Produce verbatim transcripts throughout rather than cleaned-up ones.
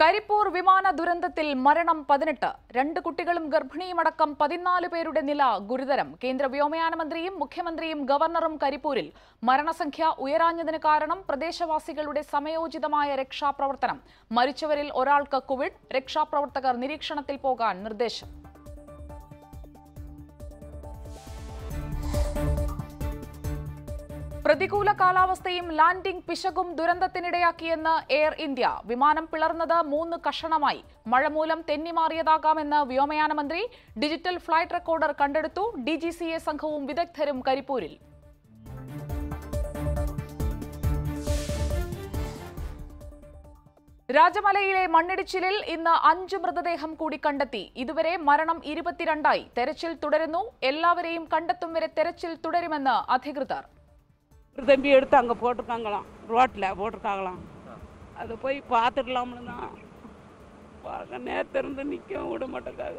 കരിപ്പൂർ വിമാന ദുരന്തത്തിൽ മരണം പതിനെട്ട്. രണ്ട് കുട്ടികളും ഗർഭിണിയുമടക്കം പതിനാല് പേരുടെ നില ഗുരുതരം. കേന്ദ്ര വ്യോമയാന മന്ത്രിയും മുഖ്യമന്ത്രിയും ഗവർണറും കരിപ്പൂരിൽ. മരണസംഖ്യ ഉയരാഞ്ഞതിന് കാരണം പ്രദേശവാസികളുടെ സമയോചിതമായ രക്ഷാപ്രവർത്തനം. മരിച്ചവരിൽ ഒരാൾക്ക് കോവിഡ്. രക്ഷാപ്രവർത്തകർ നിരീക്ഷണത്തിൽ പോകാൻ നിർദ്ദേശം. പ്രതികൂല കാലാവസ്ഥയും ലാൻഡിംഗ് പിശകും ദുരന്തത്തിനിടയാക്കിയെന്ന് എയർ ഇന്ത്യ. വിമാനം പിളർന്നത് മൂന്ന് കഷണമായി. മഴ മൂലം തെന്നിമാറിയതാകാമെന്ന് വ്യോമയാന മന്ത്രി. ഡിജിറ്റൽ ഫ്ലൈറ്റ് റെക്കോർഡർ കണ്ടെടുത്തു. ഡി ജി സി എ സംഘവും വിദഗ്ധരും കരിപ്പൂരിൽ. രാജമലയിലെ മണ്ണിടിച്ചിലിൽ ഇന്ന് അഞ്ച് മൃതദേഹം കൂടി കണ്ടെത്തി. ഇതുവരെ മരണം ഇരുപത്തിരണ്ടായി. തെരച്ചിൽ തുടരുന്നു. എല്ലാവരെയും കണ്ടെത്തും വരെ തെരച്ചിൽ തുടരുമെന്ന് அധികൃതർ. தம்பி எடுத்து அங்கே போட்டிருக்காங்களாம், ரோட்டில் போட்டிருக்காங்களாம். அதை போய் பார்த்துடலாம்னு தான் பார்க்க நேரத்தை இருந்து நிற்கவும் விட மாட்டேங்காங்க.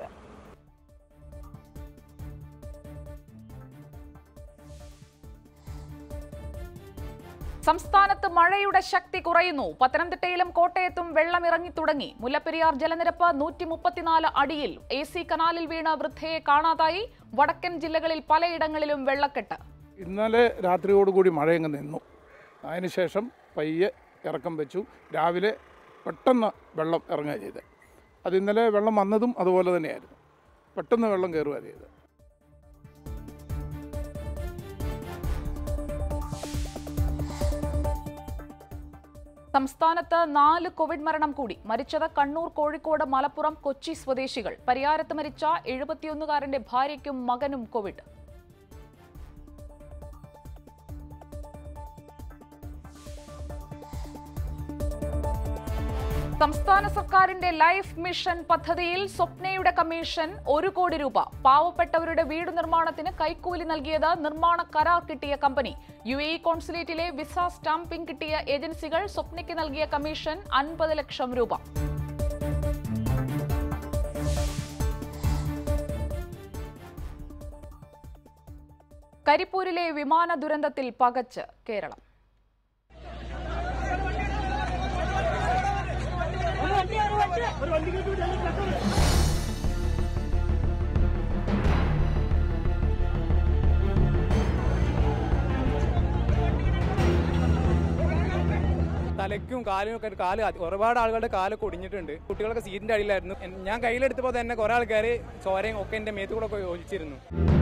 സംസ്ഥാനത്ത് മഴയുടെ ശക്തി കുറയുന്നു. പത്തനംതിട്ടയിലും കോട്ടയത്തും വെള്ളം ഇറങ്ങി തുടങ്ങി. മുല്ലപ്പെരിയാർ ജലനിരപ്പ് നൂറ്റി മുപ്പത്തിനാല് അടിയിൽ. എ സി കനാലിൽ വീണ വൃദ്ധയെ കാണാതായി. വടക്കൻ ജില്ലകളിൽ പലയിടങ്ങളിലും വെള്ളക്കെട്ട്. ഇന്നലെ രാത്രിയോടുകൂടി മഴയങ്ങ് നിന്നു. അതിനുശേഷം പയ്യെ ഇറക്കം വെച്ചു. രാവിലെ പെട്ടെന്ന് വെള്ളം ഇറങ്ങുക ചെയ്ത്. അത് ഇന്നലെ വെള്ളം വന്നതും അതുപോലെ തന്നെയായിരുന്നു. പെട്ടെന്ന് വെള്ളം കയറുക ചെയ്ത്. സംസ്ഥാനത്ത് നാല് കോവിഡ് മരണം കൂടി. മരിച്ചത് കണ്ണൂർ, കോഴിക്കോട്, മലപ്പുറം, കൊച്ചി സ്വദേശികൾ. പരിയാരത്ത് മരിച്ച എഴുപത്തിയൊന്നുകാരന്റെ ഭാര്യയ്ക്കും മകനും കോവിഡ്. സംസ്ഥാന സർക്കാരിന്റെ ലൈഫ് മിഷൻ പദ്ധതിയിൽ സ്വപ്നയുടെ കമ്മീഷൻ ഒരു കോടി രൂപ. പാവപ്പെട്ടവരുടെ വീട് നിർമ്മാണത്തിന് കൈക്കൂലി നൽകിയത് നിർമ്മാണ കരാർ കിട്ടിയ കമ്പനി. യു എ ഇ കോൺസുലേറ്റിലെ വിസ സ്റ്റാമ്പിംഗ് കിട്ടിയ ഏജൻസികൾ സ്വപ്നയ്ക്ക് നൽകിയ കമ്മീഷൻ അൻപത് ലക്ഷം രൂപ. കരിപ്പൂരിലെ വിമാന ദുരന്തത്തിൽ പകച്ച് കേരളം. തലയ്ക്കും കാലും ഒക്കെ കാല് ഒരുപാട് ആളുകളുടെ കാലൊക്കെ ഒടിഞ്ഞിട്ടുണ്ട്. കുട്ടികളൊക്കെ സീറ്റിന്റെ അടിയിലായിരുന്നു. ഞാൻ കയ്യിലെടുത്തപ്പോൾ തന്നെ കുറെ ആൾക്കാർ ചോരയും ഒക്കെ എന്റെ മേത്തുകൂടെ ഒക്കെ ഒലിച്ചിരുന്നു.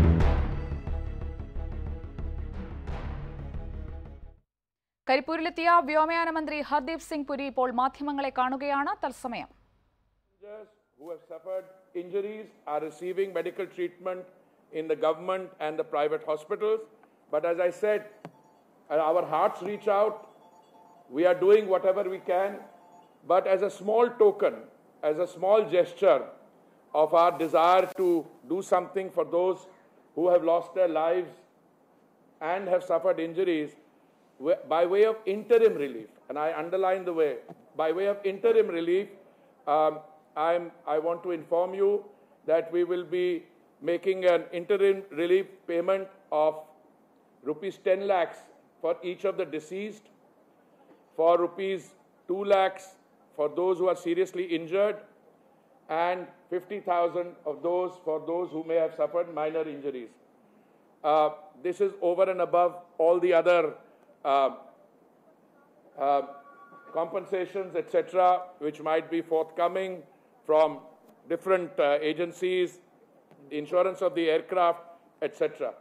കരിപ്പൂരിലെത്തിയ വ്യോമയാന മന്ത്രി ഹർദീപ് സിംഗ് പുരി ഇപ്പോൾ മാധ്യമങ്ങളെ കാണുകയാണ്. തത്സമയം. Who have suffered injuries are receiving medical treatment in the government and the private hospitals. But as I said, our hearts reach out. We are doing whatever we can. But as a small token, as a small gesture of our desire to do something for those who have lost their lives and have suffered injuries, by way of interim relief, and I underline the way, by way of interim relief, um, I'm, I want to inform you that we will be making an interim relief payment of rupees ten lakhs for each of the deceased, for rupees two lakhs for those who are seriously injured, and fifty thousand of those for those who may have suffered minor injuries. Uh, this is over and above all the other uh, uh, compensations, et cetera, which might be forthcoming from different uh, agencies, the insurance of the aircraft, et cetera.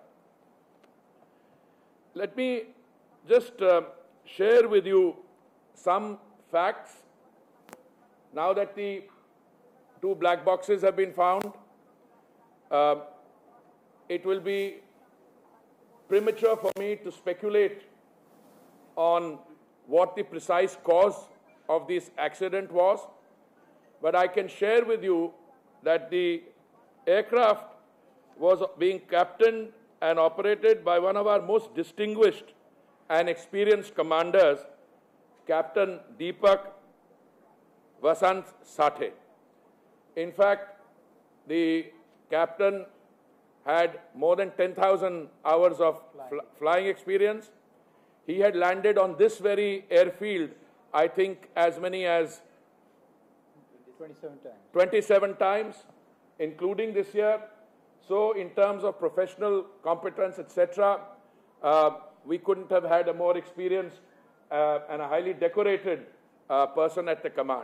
Let me just uh, share with you some facts. Now that the two black boxes have been found, uh, it will be premature for me to speculate on what the precise cause of this accident was. But I can share with you that the aircraft was being captained and operated by one of our most distinguished and experienced commanders, Captain Deepak Vasant Sathe. In fact, the captain had more than ten thousand hours of fl- flying experience. He had landed on this very airfield, I think, as many as twenty-seven times. twenty-seven times, including this year. So in terms of professional competence, et cetera, uh, we couldn't have had a more experienced uh, and a highly decorated uh, person at the command.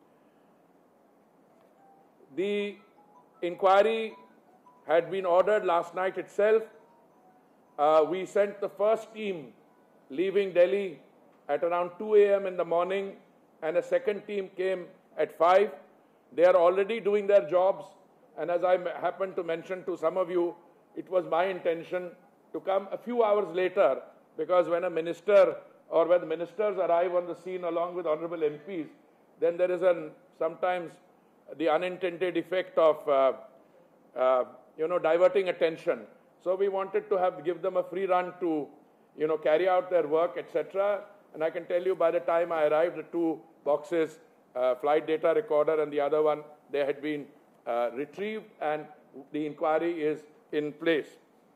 The inquiry had been ordered last night itself. Uh, we sent the first team leaving Delhi at around two A M in the morning, and a second team came at five. They are already doing their jobs, and as I happened to mention to some of you, it was my intention to come a few hours later, because when a minister or when the ministers arrive on the scene along with honorable M Ps, then there is an, sometimes the unintended effect of uh, uh, you know, diverting attention. So we wanted to have give them a free run to, you know, carry out their work, et cetera. And I can tell you, by the time I arrived, the two boxes, uh, flight data recorder and the other one, they had been uh, retrieved, and the inquiry is in place.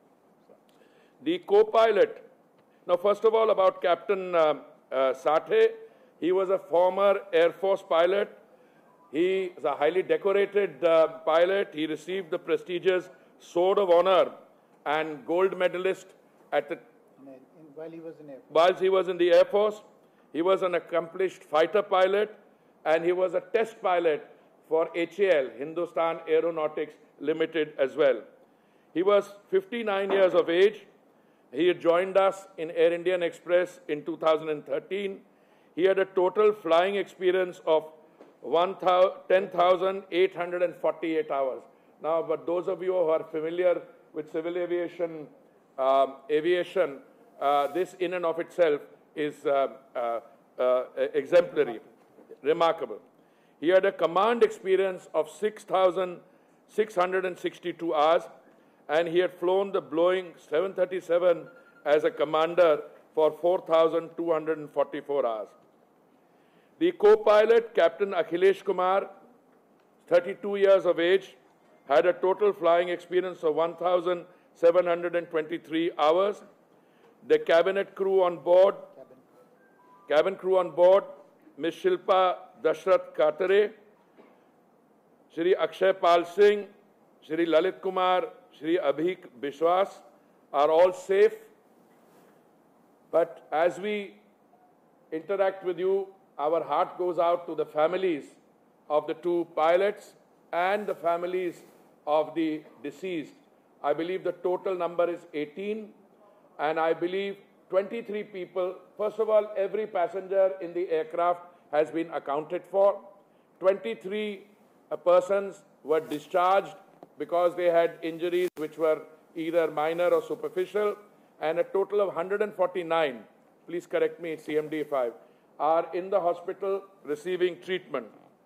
The co-pilot. Now, first of all, about Captain uh, uh, Sathe. He was a former Air Force pilot. He is a highly decorated uh, pilot. He received the prestigious Sword of Honor and gold medalist at the In, in, while he was in Air Force. while he was in the Air Force. He was an accomplished fighter pilot, and he was a test pilot for H A L, Hindustan Aeronautics Limited, as well. He was fifty-nine years of age. He had joined us in Air Indian Express in two thousand thirteen. He had a total flying experience of ten thousand eight hundred forty-eight hours. Now, but those of you who are familiar with civil aviation, um, aviation, uh, this in and of itself is uh, uh, uh, exemplary, remarkable. He had a command experience of six thousand six hundred sixty-two hours, and he had flown the Boeing seven thirty-seven as a commander for four thousand two hundred forty-four hours. The co-pilot, Captain Akhilesh Kumar, thirty-two years of age, had a total flying experience of one thousand seven hundred twenty-three hours. The cabinet crew on board, cabin crew on board, Miz Shilpa Dashrath Katare, Shri Akshay Pal Singh, Shri Lalit Kumar, Shri Abhik Bishwas are all safe. But as we interact with you, our heart goes out to the families of the two pilots and the families of the deceased. I believe the total number is eighteen, and I believe twenty-three people. First of all, every passenger in the aircraft has been accounted for. twenty-three uh, persons were discharged because they had injuries which were either minor or superficial, and a total of one hundred forty-nine, please correct me, C M D five, are in the hospital receiving treatment.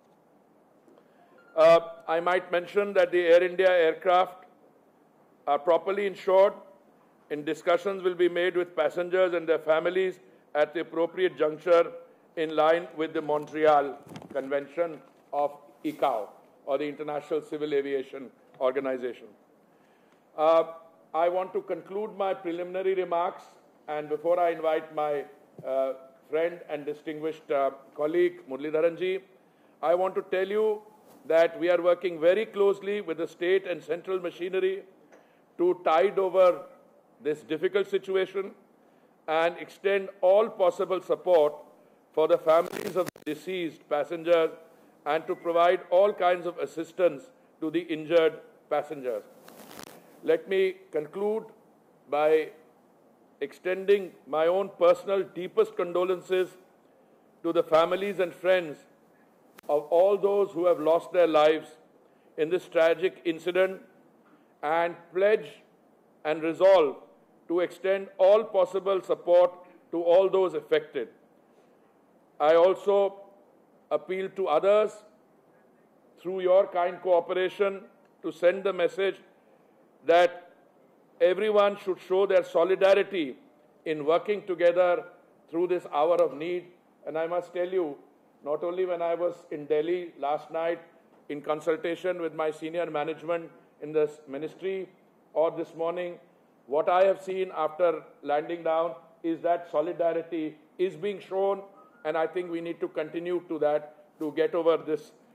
Uh, I might mention that the Air India aircraft are properly insured, and discussions will be made with passengers and their families at the appropriate juncture in line with the Montreal Convention of I C A O, or the International Civil Aviation Organization. Uh, I want to conclude my preliminary remarks, and before I invite my uh, friend and distinguished uh, colleague, Muralidharan ji, I want to tell you that we are working very closely with the state and central machinery to tide over this difficult situation and extend all possible support for the families of the deceased passengers and to provide all kinds of assistance to the injured passengers. Let me conclude by extending my own personal deepest condolences to the families and friends of all those who have lost their lives in this tragic incident, and pledge and resolve to extend all possible support to all those affected. I also appeal to others through your kind cooperation to send the message that everyone should show their solidarity in working together through this hour of need. And I must tell you, not only when I was in Delhi last night in consultation with my senior management in this ministry, or this morning, what I have seen after landing down is that solidarity is being shown, and I think we need to continue to that to get over this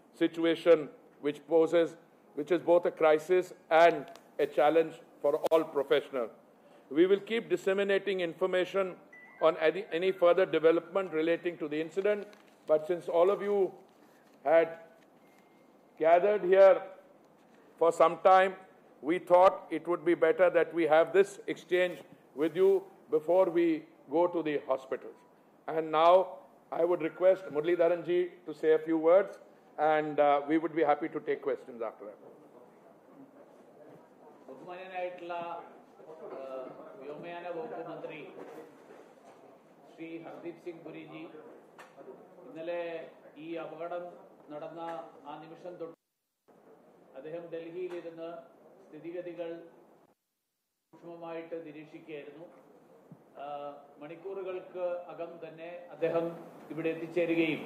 situation which poses, which is both a crisis and a challenge for all professionals. We will keep disseminating information on any, any further development relating to the incident, but since all of you had gathered here for some time, we thought it would be better that we have this exchange with you before we go to the hospitals. And now I would request Muralidharan ji to say a few words, and uh, we would be happy to take questions after that. ബഹുമാന്യനായിട്ടുള്ള വ്യോമയാന വകുപ്പ് മന്ത്രി ശ്രീ ഹർദീപ് സിംഗ് പുരിജി ഇന്നലെ ഈ അപകടം നടന്ന ആ നിമിഷം തൊട്ട് അദ്ദേഹം ഡൽഹിയിലിരുന്ന് സ്ഥിതിഗതികൾ സൂക്ഷ്മമായിട്ട് നിരീക്ഷിക്കുകയായിരുന്നു. മണിക്കൂറുകൾക്ക് അകം തന്നെ അദ്ദേഹം ഇവിടെ എത്തിച്ചേരുകയും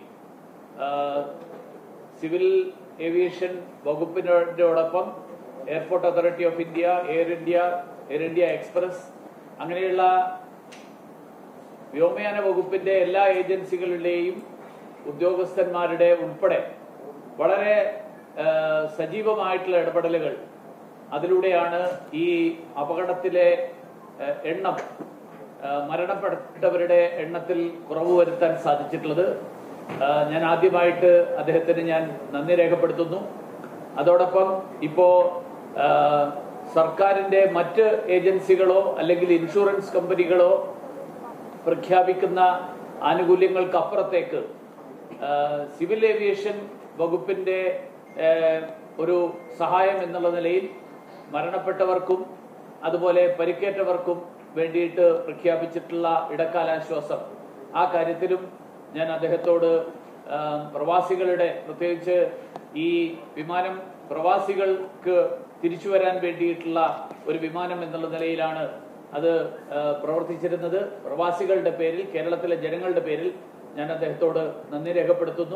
സിവിൽ ഏവിയേഷൻ വകുപ്പിനോടൊപ്പം Airport Authority of India, Air India, Air India Express അങ്ങനെയുള്ള വ്യോമയാന വകുപ്പിന്റെ എല്ലാ ഏജൻസികളുടെയും ഉദ്യോഗസ്ഥന്മാരുടെ ഉൾപ്പെടെ വളരെ സജീവമായിട്ടുള്ള ഇടപെടലുകൾ അതിലൂടെയാണ് ഈ അപകടത്തിലെ എണ്ണം, മരണപ്പെട്ടവരുടെ എണ്ണത്തിൽ കുറവ് വരുത്താൻ സാധിച്ചിട്ടുള്ളത്. ഞാൻ ആദ്യമായിട്ട് അദ്ദേഹത്തിന് ഞാൻ നന്ദി രേഖപ്പെടുത്തുന്നു. അതോടൊപ്പം ഇപ്പോ സർക്കാരിന്റെ മറ്റ് ഏജൻസികളോ അല്ലെങ്കിൽ ഇൻഷുറൻസ് കമ്പനികളോ പ്രഖ്യാപിക്കുന്ന ആനുകൂല്യങ്ങൾക്കപ്പുറത്തേക്ക് സിവിൽ ഏവിയേഷൻ വകുപ്പിന്റെ ഒരു സഹായം എന്നുള്ള നിലയിൽ മരണപ്പെട്ടവർക്കും അതുപോലെ പരിക്കേറ്റവർക്കും വേണ്ടിയിട്ട് പ്രഖ്യാപിച്ചിട്ടുള്ള ഇടക്കാലാശ്വാസം, ആ കാര്യത്തിലും ഞാൻ അദ്ദേഹത്തോട് പ്രവാസികളുടെ, പ്രത്യേകിച്ച് ഈ വിമാനം പ്രവാസികൾക്ക് തിരിച്ചു വരാൻ വേണ്ടിയിട്ടുള്ള ഒരു വിമാനം എന്നുള്ള നിലയിലാണ് അത് പ്രവർത്തിച്ചിരുന്നത്. പ്രവാസികളുടെ പേരിൽ, കേരളത്തിലെ ജനങ്ങളുടെ പേരിൽ ഞാൻ അദ്ദേഹത്തോട് നന്ദി രേഖപ്പെടുത്തുന്നു.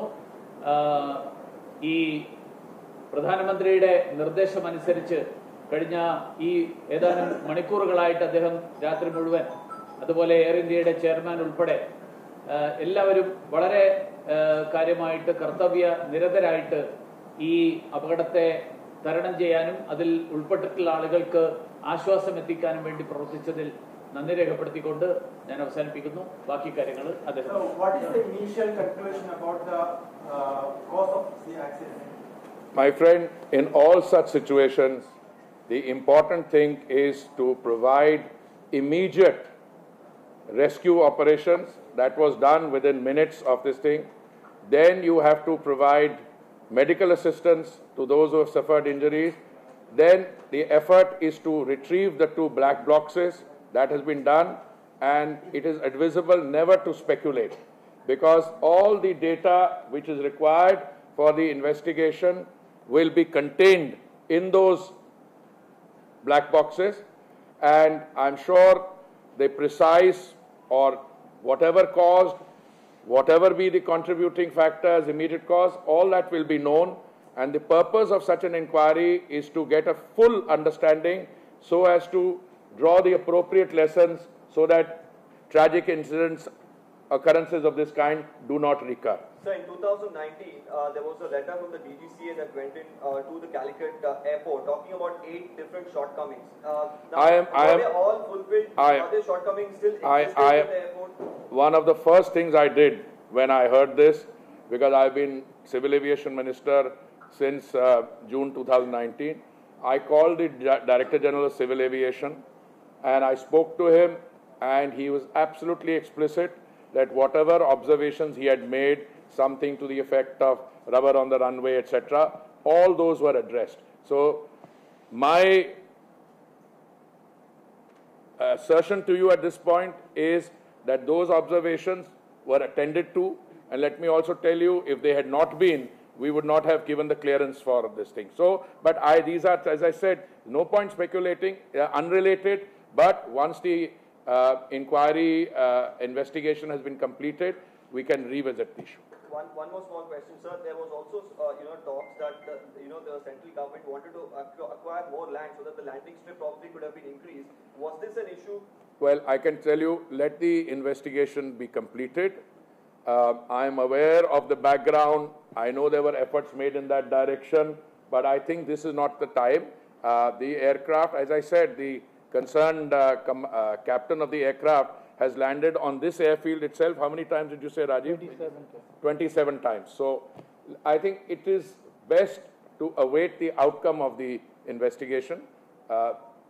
ഈ പ്രധാനമന്ത്രിയുടെ നിർദ്ദേശമനുസരിച്ച് കഴിഞ്ഞ ഈ ഏതാനും മണിക്കൂറുകളായിട്ട് അദ്ദേഹം രാത്രി മുഴുവൻ, അതുപോലെ എയർ ഇന്ത്യയുടെ ചെയർമാൻ ഉൾപ്പെടെ എല്ലാവരും വളരെ കാര്യമായിട്ട് കർത്തവ്യ നിരതരായിട്ട് ഈ അപകടത്തെ തരണം ചെയ്യാനും അതിൽ ഉൾപ്പെട്ടിട്ടുള്ള ആളുകൾക്ക് ആശ്വാസം എത്തിക്കാനും വേണ്ടി പ്രവർത്തിച്ചതിൽ നന്ദി രേഖപ്പെടുത്തിക്കൊണ്ട് ഞാൻ അവസാനിപ്പിക്കുന്നു. ബാക്കി കാര്യങ്ങൾ അദ്ദേഹം. My friend, in all such situations, the important thing is to provide immediate rescue operations. That was done within minutes of this thing. Then you have to provide medical assistance to those who have suffered injuries. Then the effort is to retrieve the two black boxes. That has been done, and it is advisable never to speculate, because all the data which is required for the investigation will be contained in those black boxes, and I'm sure the precise or whatever caused, whatever be the contributing factors, immediate cause, all that will be known, and the purpose of such an inquiry is to get a full understanding so as to draw the appropriate lessons so that tragic incidents, occurrences of this kind do not recur. So in two thousand nineteen, uh, there was a letter from the D G C A that went in uh, to the Calicut uh, airport talking about eight different shortcomings. Uh, now, I am, I are am, they all fulfilled? I, are there shortcomings still I, existing I, at the airport? One of the first things I did when I heard this, because I've been Civil Aviation Minister since uh, June two thousand nineteen, I called the Director General of Civil Aviation and I spoke to him, and he was absolutely explicit that whatever observations he had made, something to the effect of rubber on the runway, et cetera, all those were addressed. So my assertion to you at this point is that those observations were attended to, and let me also tell you, if they had not been, we would not have given the clearance for this thing. So, but I, these are, as I said, no point speculating, uh, unrelated, but once the uh, inquiry uh, investigation has been completed, we can revisit the issue. One, one more small question, sir. There was also, uh, you know, talks that the, you know the central government wanted to acquire more land so that the landing strip probably could have been increased. Was this an issue? Well, I can tell you, let the investigation be completed. Uh, I am aware of the background I know there were efforts made in that direction, but I think this is not the time. Uh, the aircraft, as I said, the concerned uh, com uh, captain of the aircraft has landed on this airfield itself. How many times did you say, Rajiv? twenty-seven times. twenty-seven times. So I think it is best to await the outcome of the investigation. Uh,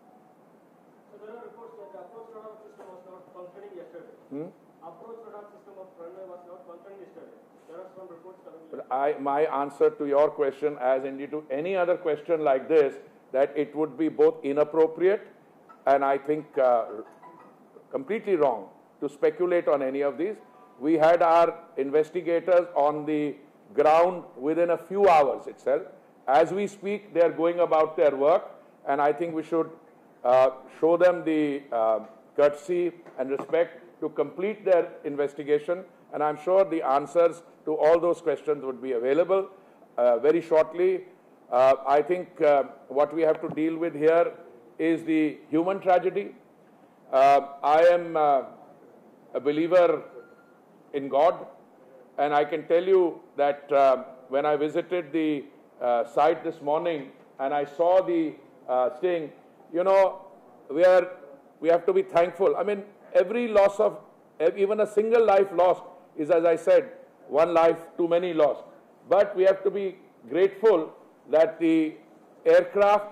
So there are reports that the approach radar system was not functioning yesterday. hmm? Approach radar system of runway was not functioning yesterday. There are some reports coming. But I, my answer to your question, as indeed to any other question like this, that it would be both inappropriate and I think uh, completely wrong to speculate on any of these. We had our investigators on the ground within a few hours itself. As we speak, they are going about their work, and I think we should uh, show them the uh, courtesy and respect to complete their investigation, and I'm sure the answers to all those questions would be available uh, very shortly. Uh, I think uh, what we have to deal with here is the human tragedy. Uh, I am uh, a believer in God, and I can tell you that uh, when I visited the uh, site this morning and I saw the uh, sting, you know, we are we have to be thankful. I mean, every loss of even a single life lost is, as I said, one life too many lost. But we have to be grateful that the aircraft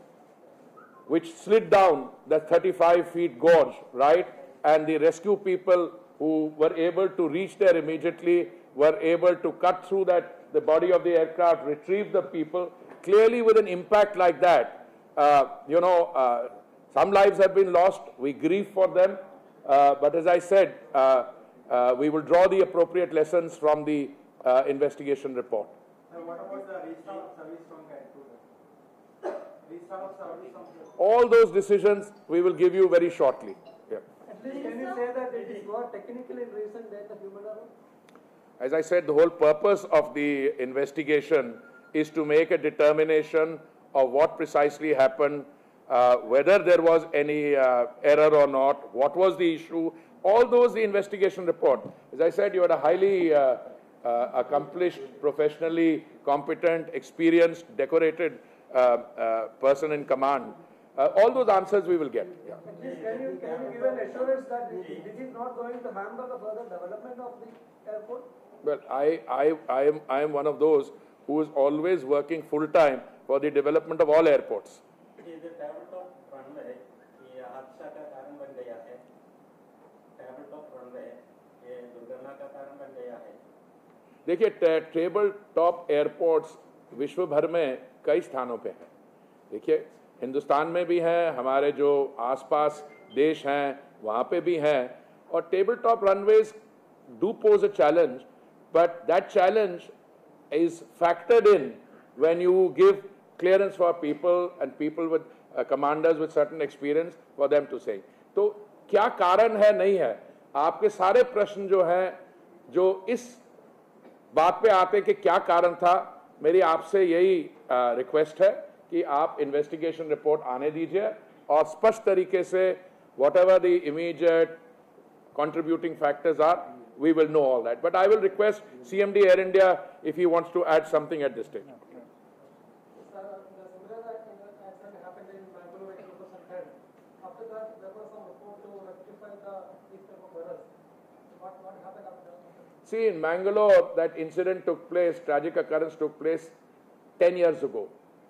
which slid down the thirty-five feet gorge, right, and the rescue people who were able to reach there immediately were able to cut through that, the body of the aircraft, retrieve the people. Clearly with an impact like that, uh, you know, uh, some lives have been lost. We grieve for them. Uh, but as I said, uh, uh, we will draw the appropriate lessons from the uh, investigation report. And what about the restart service from Vancouver? Restart service from All those decisions we will give you very shortly. Yeah. At least can you say that it is not technically reason that the human error? As I said, the whole purpose of the investigation is to make a determination of what precisely happened, uh, whether there was any uh, error or not, what was the issue, all those the investigation report. As I said, you had a highly uh, uh, accomplished, professionally competent, experienced, decorated uh, uh, person in command. Uh, all those answers we will get. Yeah. At least can you, can you give an assurance that this is not going to hamper the further development of the airport? Well, I, I, I, am, I am one of those who is always working full-time for the development of all airports. It is the tabletop runway. ये हादसा का कारण बन गया है. Tabletop runway ये दुर्घटना का कारण बन गया है. देखिए, टेबल टॉप एयरपोर्ट्स विश्व भर में कई स्थानों पे हैं. देखिए, हिंदुस्तान में भी हैं, हमारे जो आसपास देश हैं वहाँ पे भी हैं, और table top runways do pose a challenge, but that challenge is factored in when you give clearance for people and people with uh, commanders with certain experience for them to say. तो क्या कारण है नहीं है, आपके सारे प्रश्न जो हैं जो इस बात पे आते कि क्या कारण था, मेरी आपसे यही रिक्वेस्ट है कि आप इन्वेस्टिगेशन रिपोर्ट आने दीजिए और स्पष्ट तरीके से whatever the immediate contributing factors are, we will know all that. But I will request C M D Air India if he wants to add something at this stage. Sir, the similar accident happened in Bangalore two thousand ten. After that, there was some report to rectify the these type of errors. What what happened after that? See, in Bangalore, that incident took place, tragic occurrence took place ten years ago.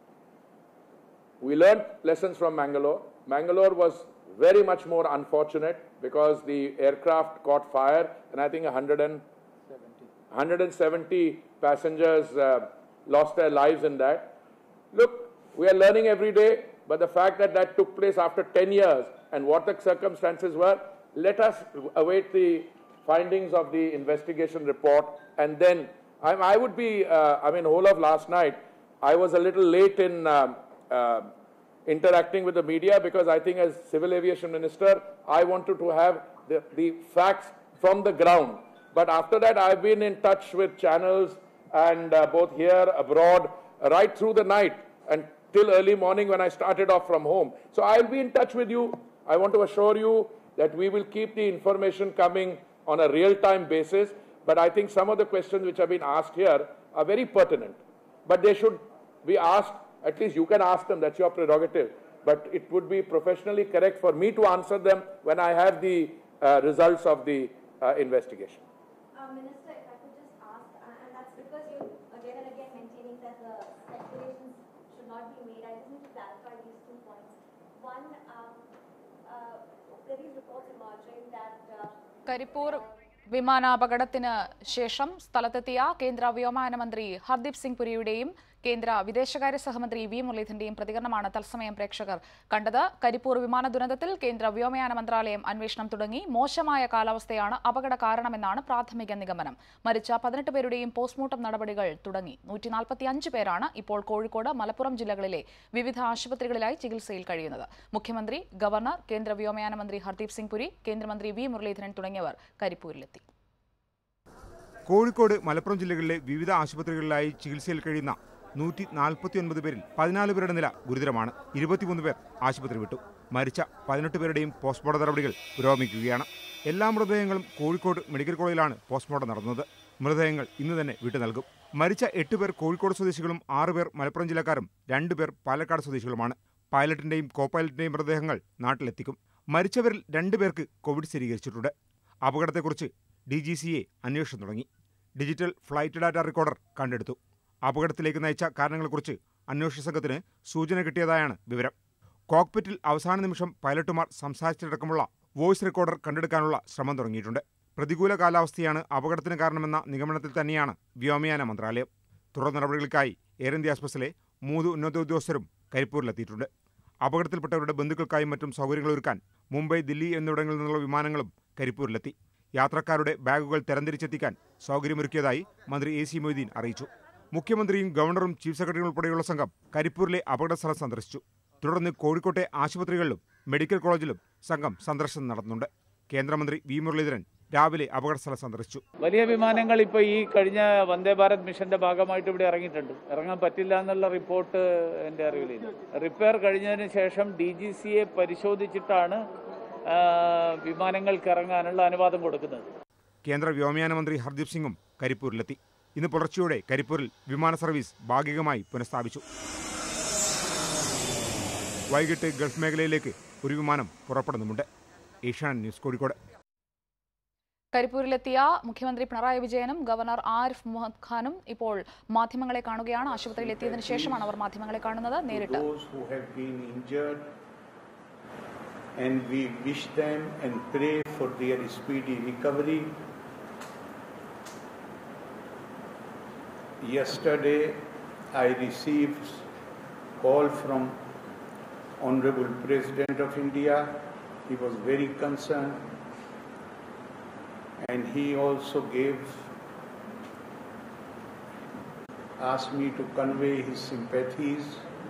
We learned lessons from Bangalore. Bangalore was very much more unfortunate because the aircraft caught fire, and I think one hundred seventy passengers uh, lost their lives in that. Look, we are learning every day, but the fact that that took place after ten years and what the circumstances were, let us await the findings of the investigation report, and then I, I would be, uh, I mean, whole of last night, I was a little late in um, uh, interacting with the media because I think as Civil Aviation Minister, I wanted to have the, the facts from the ground. But after that, I've been in touch with channels and uh, both here, abroad, right through the night and till early morning when I started off from home. So I'll be in touch with you. I want to assure you that we will keep the information coming on a real-time basis. But I think some of the questions which have been asked here are very pertinent. But they should be asked, at least you can ask them, that's your prerogative. But it would be professionally correct for me to answer them when I have the uh, results of the uh, investigation. Uh, Minister, if I could just ask, uh, and that's because you again and again maintaining that the speculations should not be made. I just need to clarify these two points. One, um, uh, there is reports emerging that uh, Karipur വിമാനാപകടത്തിന് ശേഷം സ്ഥലത്തെത്തിയ കേന്ദ്ര വ്യോമയാന മന്ത്രി ഹർദീപ് സിംഗ് പുരിയുടെയും കേന്ദ്ര വിദേശകാര്യ സഹമന്ത്രി V മുരളീധരന്റെയും പ്രതികരണമാണ് തത്സമയം പ്രേക്ഷകർ കണ്ടത്. കരിപ്പൂർ വിമാന ദുരന്തത്തിൽ കേന്ദ്ര വ്യോമയാന മന്ത്രാലയം അന്വേഷണം തുടങ്ങി. മോശമായ കാലാവസ്ഥയാണ് അപകട കാരണമെന്നാണ് പ്രാഥമിക നിഗമനം. മരിച്ച പതിനെട്ട് പേരുടെയും പോസ്റ്റ്മോർട്ടം നടപടികൾ തുടങ്ങി. നൂറ്റി നാൽപ്പത്തി അഞ്ച് പേരാണ് ഇപ്പോൾ കോഴിക്കോട്, മലപ്പുറം ജില്ലകളിലെ വിവിധ ആശുപത്രികളിലായി ചികിത്സയിൽ കഴിയുന്നത്. മുഖ്യമന്ത്രി, ഗവർണർ, കേന്ദ്ര വ്യോമയാന മന്ത്രി ഹർദീപ് സിംഗ് പുരി, കേന്ദ്രമന്ത്രി വി മുരളീധരൻ തുടങ്ങിയവർ കരിപ്പൂരിലെത്തി. കോഴിക്കോട്, മലപ്പുറം ജില്ലകളിലെ വിവിധ ആശുപത്രികളിലായി ചികിത്സയിൽ കഴിയുന്ന നൂറ്റി നാൽപ്പത്തി ഒൻപത് പേരിൽ പതിനാല് പേരുടെ നില ഗുരുതരമാണ്. ഇരുപത്തിമൂന്ന് പേർ ആശുപത്രി വിട്ടു. മരിച്ച പതിനെട്ട് പേരുടെയും പോസ്റ്റ്മോർട്ടം നടപടികൾ പുരോഗമിക്കുകയാണ്. എല്ലാ മൃതദേഹങ്ങളും കോഴിക്കോട് മെഡിക്കൽ കോളേജിലാണ് പോസ്റ്റ്മോർട്ടം നടന്നത്. മൃതദേഹങ്ങൾ ഇന്ന് തന്നെ വിട്ടു നൽകും. മരിച്ച എട്ട് പേർ കോഴിക്കോട് സ്വദേശികളും ആറ് പേർ മലപ്പുറം ജില്ലക്കാരും രണ്ട് പേർ പാലക്കാട് സ്വദേശികളുമാണ്. പൈലറ്റിന്റെയും കോ പൈലറ്റിന്റെയും മൃതദേഹങ്ങൾ നാട്ടിലെത്തിക്കും. മരിച്ചവരിൽ രണ്ട് പേർക്ക് കോവിഡ് സ്ഥിരീകരിച്ചിട്ടുണ്ട്. അപകടത്തെക്കുറിച്ച് ഡി ജി സി എ അന്വേഷണം തുടങ്ങി. ഡിജിറ്റൽ ഫ്ലൈറ്റ് ഡാറ്റ റെക്കോർഡർ കണ്ടെടുത്തു. അപകടത്തിലേക്ക് നയിച്ച കാരണങ്ങളെക്കുറിച്ച് അന്വേഷണ സംഘത്തിന് സൂചന കിട്ടിയതായാണ് വിവരം. കോക്പിറ്റിൽ അവസാന നിമിഷം പൈലറ്റുമാർ സംസാരിച്ചടക്കമുള്ള വോയിസ് റെക്കോർഡർ കണ്ടെടുക്കാനുള്ള ശ്രമം തുടങ്ങിയിട്ടുണ്ട്. പ്രതികൂല കാലാവസ്ഥയാണ് അപകടത്തിന് കാരണമെന്ന നിഗമനത്തിൽ തന്നെയാണ് വ്യോമയാന മന്ത്രാലയം. തുടർ നടപടികൾക്കായി എയർ ഇന്ത്യ എക്സ്പ്രസിലെ മൂന്ന് ഉന്നത ഉദ്യോഗസ്ഥരും കരിപ്പൂരിലെത്തിയിട്ടുണ്ട്. അപകടത്തിൽപ്പെട്ടവരുടെ ബന്ധുക്കൾക്കായും മറ്റും സൗകര്യങ്ങൾ ഒരുക്കാൻ മുംബൈ, ദില്ലി എന്നിവിടങ്ങളിൽ നിന്നുള്ള വിമാനങ്ങളും കരിപ്പൂരിലെത്തി. യാത്രക്കാരുടെ ബാഗുകൾ തരംതിരിച്ചെത്തിക്കാൻ സൗകര്യമൊരുക്കിയതായി മന്ത്രി എ സി മൊയ്തീൻ അറിയിച്ചു. മുഖ്യമന്ത്രിയും ഗവർണറും ചീഫ് സെക്രട്ടറിയും ഉൾപ്പെടെയുള്ള സംഘം കരിപ്പൂരിലെ അപകടസ്ഥലം സന്ദർശിച്ചു. തുടർന്ന് കോഴിക്കോട്ടെ ആശുപത്രികളിലും മെഡിക്കൽ കോളേജിലും സംഘം സന്ദർശനം നടത്തുന്നുണ്ട്. കേന്ദ്രമന്ത്രി വി മുരളീധരൻ രാവിലെ അപകടസ്ഥലം സന്ദർശിച്ചു. വലിയ വിമാനങ്ങൾ ഇപ്പോൾ ഈ കഴിഞ്ഞ വന്ദേ ഭാരത് മിഷന്റെ ഭാഗമായിട്ട് ഇവിടെ ഇറങ്ങിയിട്ടുണ്ട്. ഇറങ്ങാൻ പറ്റില്ല എന്നുള്ള റിപ്പോർട്ട് എൻ്റെ അറിവിലില്ല. റിപ്പയർ കഴിഞ്ഞതിന് ശേഷം ഡി ജി സി എ പരിശോധിച്ചിട്ടാണ് വിമാനങ്ങൾക്ക് ഇറങ്ങാനുള്ള അനുവാദം കൊടുക്കുന്നത്. കേന്ദ്ര വ്യോമയാന മന്ത്രി ഹർദീപ് സിംഗും കരിപ്പൂരിലെത്തി. ഇന്ന് പുലർച്ചെയോടെ കരിപ്പൂരിൽ വിമാന സർവീസ് ഭാഗികമായി പുനഃസ്ഥാപിച്ചു. വൈകിട്ട് ഗൾഫ് മേഖലയിലേക്ക് ഒരു വിമാനം പുറപ്പെടുന്നുമുണ്ട്. Asianet News, Kozhikode. കരിപ്പൂരിലെത്തിയ മുഖ്യമന്ത്രി പിണറായി വിജയനും ഗവർണർ ആരിഫ് മുഹമ്മദ് ഖാനും ഇപ്പോൾ മാധ്യമങ്ങളെ കാണുകയാണ്. ആശുപത്രിയിൽ എത്തിയതിനു ശേഷമാണ് അവർ മാധ്യമങ്ങളെ കാണുന്നത്. നേരിട്ട് and we wish them and pray for their speedy recovery. Yesterday I received call from Honorable President of India. He was very concerned and he also gave asked me to convey his sympathies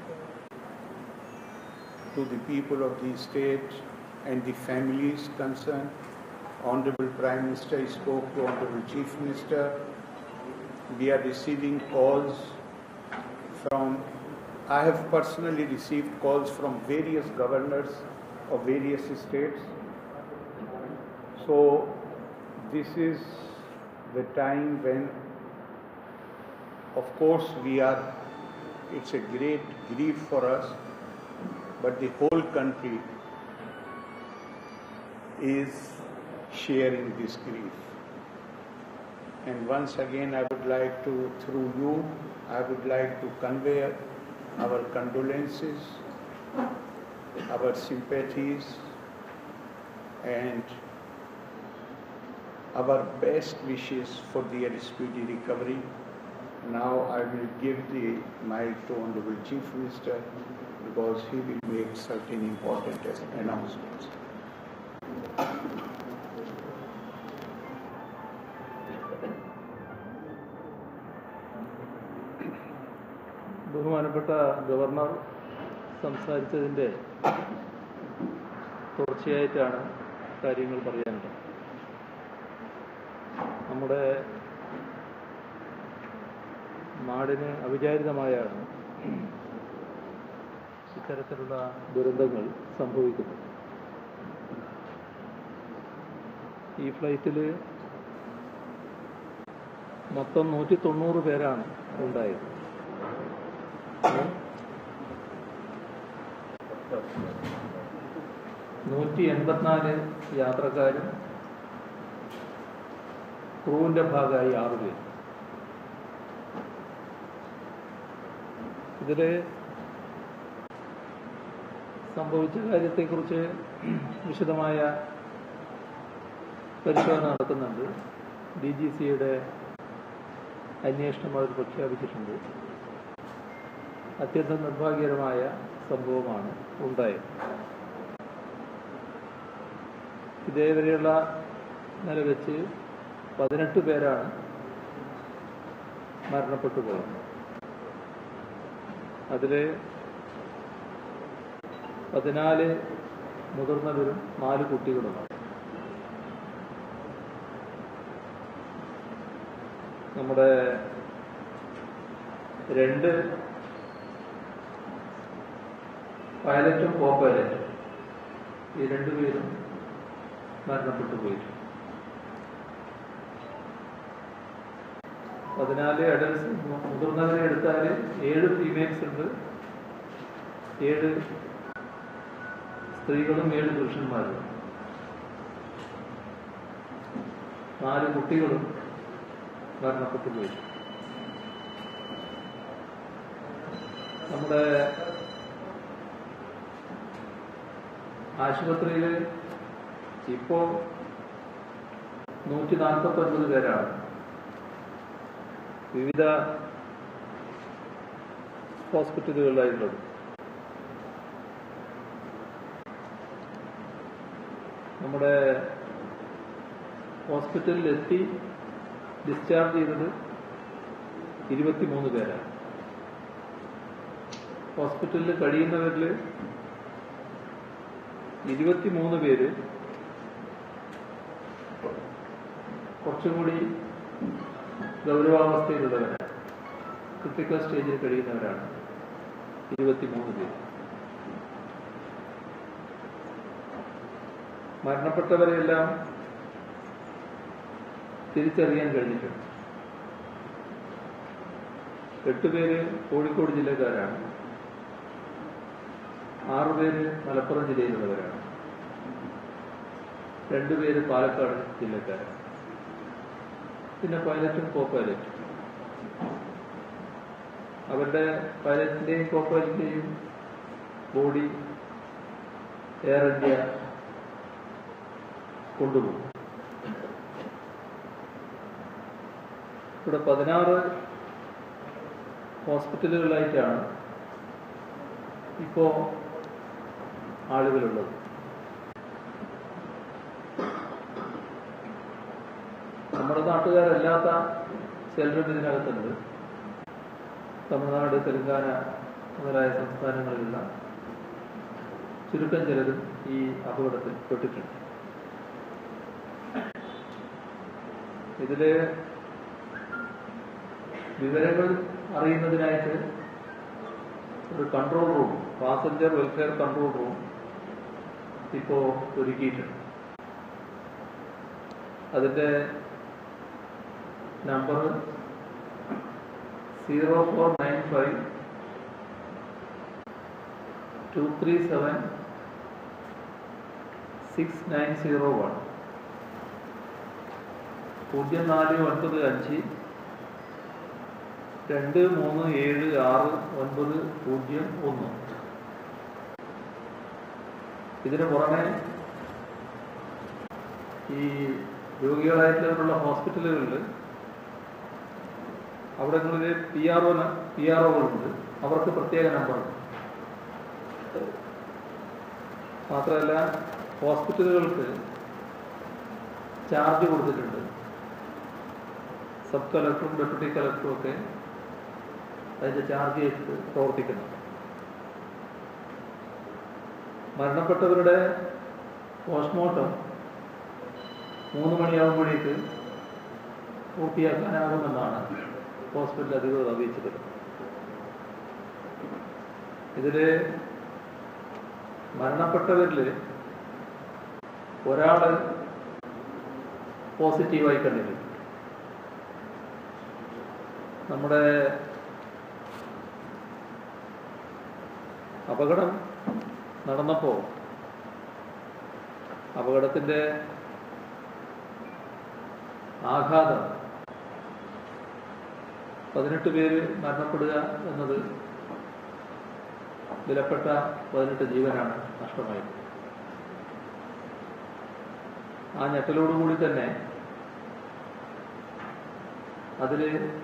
to the people of the state and the families concerned. Honorable Prime Minister spoke to Honorable Chief Minister. We are receiving calls from, I have personally received calls from various governors of various states. So this is the time when, of course, we are, it's a great grief for us, but the whole country is sharing this grief. And once again I would like to, through you, I would like to convey our condolences, our sympathies and our best wishes for their speedy recovery. Now I will give the mic to Honorable Chief Minister because he will make certain important announcements. ബഹുമാനപ്പെട്ട governor സംസാരിച്ചതിൻ്റെ തുടർച്ചയായിട്ടാണ് കാര്യങ്ങൾ പറയാനുള്ളത്. നമ്മുടെ നാടിന് അവിചാരിതമായാണ് ഇത്തരത്തിലുള്ള ദുരന്തങ്ങൾ സംഭവിക്കുന്നത്. ഈ ഫ്ലൈറ്റിൽ മൊത്തം നൂറ്റി തൊണ്ണൂറ് പേരാണ് ഉണ്ടായത്. നൂറ്റി എൺപത്തിനാല് യാത്രക്കാരും ക്രൂവിൻ്റെ ഭാഗമായി ആറ് പേര്. ഇതിൽ സംഭവിച്ച കാര്യത്തെക്കുറിച്ച് വിശദമായ പരിശോധന നടത്തുന്നുണ്ട്. ഡി ജി സിയുടെ അന്വേഷണം അവർ പ്രഖ്യാപിച്ചിട്ടുണ്ട്. അത്യന്തം നിർഭാഗ്യകരമായ സംഭവമാണ് ഉണ്ടായത്. ഇതേവരെയുള്ള നില വെച്ച് പതിനെട്ട് പേരാണ് മരണപ്പെട്ടു പോയത്. അതിൽ പതിനാല് മുതിർന്നവരും നാല് കുട്ടികളുമാണ്. നമ്മുടെ രണ്ട് പൈലറ്റും കോ പൈലറ്റും ഈ രണ്ടുപേരും മരണപ്പെട്ടു പോയിട്ടുണ്ട്. പതിനാല് അഡൽസ് മുതിർന്നവരെ എടുത്താൽ ഏഴ് ഫീമെയിൽസ് ഉണ്ട്, ഏഴ് സ്ത്രീകളും ഏഴ് പുരുഷന്മാരും, നാല് കുട്ടികളും മരണപ്പെട്ടു പോയി. നമ്മുടെ ആശുപത്രിയിൽ ഇപ്പോൾ നൂറ്റി നാൽപ്പത്തി ഒൻപത് പേരാണ് വിവിധ ഹോസ്പിറ്റലുകളിലായിട്ടുള്ളത്. നമ്മുടെ ഹോസ്പിറ്റലിൽ എത്തി ഡിസ്ചാർജ് ചെയ്തത് ഇരുപത്തിമൂന്ന് പേരാണ്. ഹോസ്പിറ്റലിൽ കഴിയുന്നവരിൽ ഇരുപത്തിമൂന്ന് പേര് കുറച്ചും കൂടി ഗൗരവാവസ്ഥയിലുള്ളവരാണ്, ക്രിട്ടിക്കൽ സ്റ്റേജിൽ കഴിയുന്നവരാണ് ഇരുപത്തിമൂന്ന് പേര്. മരണപ്പെട്ടവരെല്ലാം തിരിച്ചറിയാൻ കഴിഞ്ഞിട്ടുണ്ട്. എട്ടുപേര് കോഴിക്കോട് ജില്ലക്കാരാണ്, ആറുപേര് മലപ്പുറം ജില്ലയിലുള്ളവരാണ്, രണ്ടുപേര് പാലക്കാട് ജില്ലക്കാരാണ്. പിന്നെ പൈലറ്റും കോ പൈലറ്റും. അവരുടെ പൈലറ്റിന്റെയും കോ പൈലറ്റിന്റെയും ബോഡി എയർ ഇന്ത്യ കൊണ്ടുപോകും. ഇവിടെ പതിനാറ് ഹോസ്പിറ്റലുകളിലായിട്ടാണ് ഇപ്പോൾ ആളുകളുള്ളത്. നമ്മുടെ നാട്ടുകാരല്ലാത്ത ചിലരും ഇതിനകത്തുണ്ട്. തമിഴ്നാട്, തെലങ്കാന മുതലായ സംസ്ഥാനങ്ങളിലുള്ള ചുരുക്കം ചിലരും ഈ അപകടത്തിൽ പെട്ടിട്ടുണ്ട്. ഇതില് വിവരങ്ങൾ അറിയുന്നതിനായിട്ട് ഒരു control room, passenger welfare control room ഇപ്പോൾ ഒരുക്കിയിട്ടുണ്ട്. അതിൻ്റെ number zero four nine five two three seven six nine zero one പൂജ്യം നാല് ഒൻപത് അഞ്ച് രണ്ട് മൂന്ന് ഏഴ് ആറ് ഒൻപത് പൂജ്യം ഒന്ന്. ഇതിന് പുറമെ ഈ രോഗികളായിട്ടുള്ള ഹോസ്പിറ്റലുകളിൽ അവിടങ്ങളിൽ P R O P R ഒകളുണ്ട്, അവർക്ക് പ്രത്യേക നമ്പറുണ്ട്. മാത്രമല്ല ഹോസ്പിറ്റലുകൾക്ക് ചാർജ് കൊടുത്തിട്ടുണ്ട്. സബ് കളക്ടറും ഡെപ്യൂട്ടി കളക്ടറും ഒക്കെ അതിൻ്റെ ചാർജ് ചെയ്തിട്ട് പ്രവർത്തിക്കുന്നു. മരണപ്പെട്ടവരുടെ പോസ്റ്റ്മോർട്ടം മൂന്ന് മണിയാകുമ്പോഴേക്ക് പൂർത്തിയാക്കാനാകുമെന്നാണ് ഹോസ്പിറ്റൽ അധികൃതർ അറിയിച്ചത്. ഇതിൽ മരണപ്പെട്ടവരിൽ ഒരാൾ പോസിറ്റീവായി കണ്ടിട്ടുണ്ട്. നമ്മുടെ അപകടം നടന്നപ്പോൾ അപകടത്തിൻ്റെ ആഘാതം പതിനെട്ട് പേര് മരണപ്പെടുക എന്നത് വിലപ്പെട്ട പതിനെട്ട് ജീവനാണ് നഷ്ടമായത്. ആ ഞെട്ടലോടുകൂടി തന്നെ അതിൽ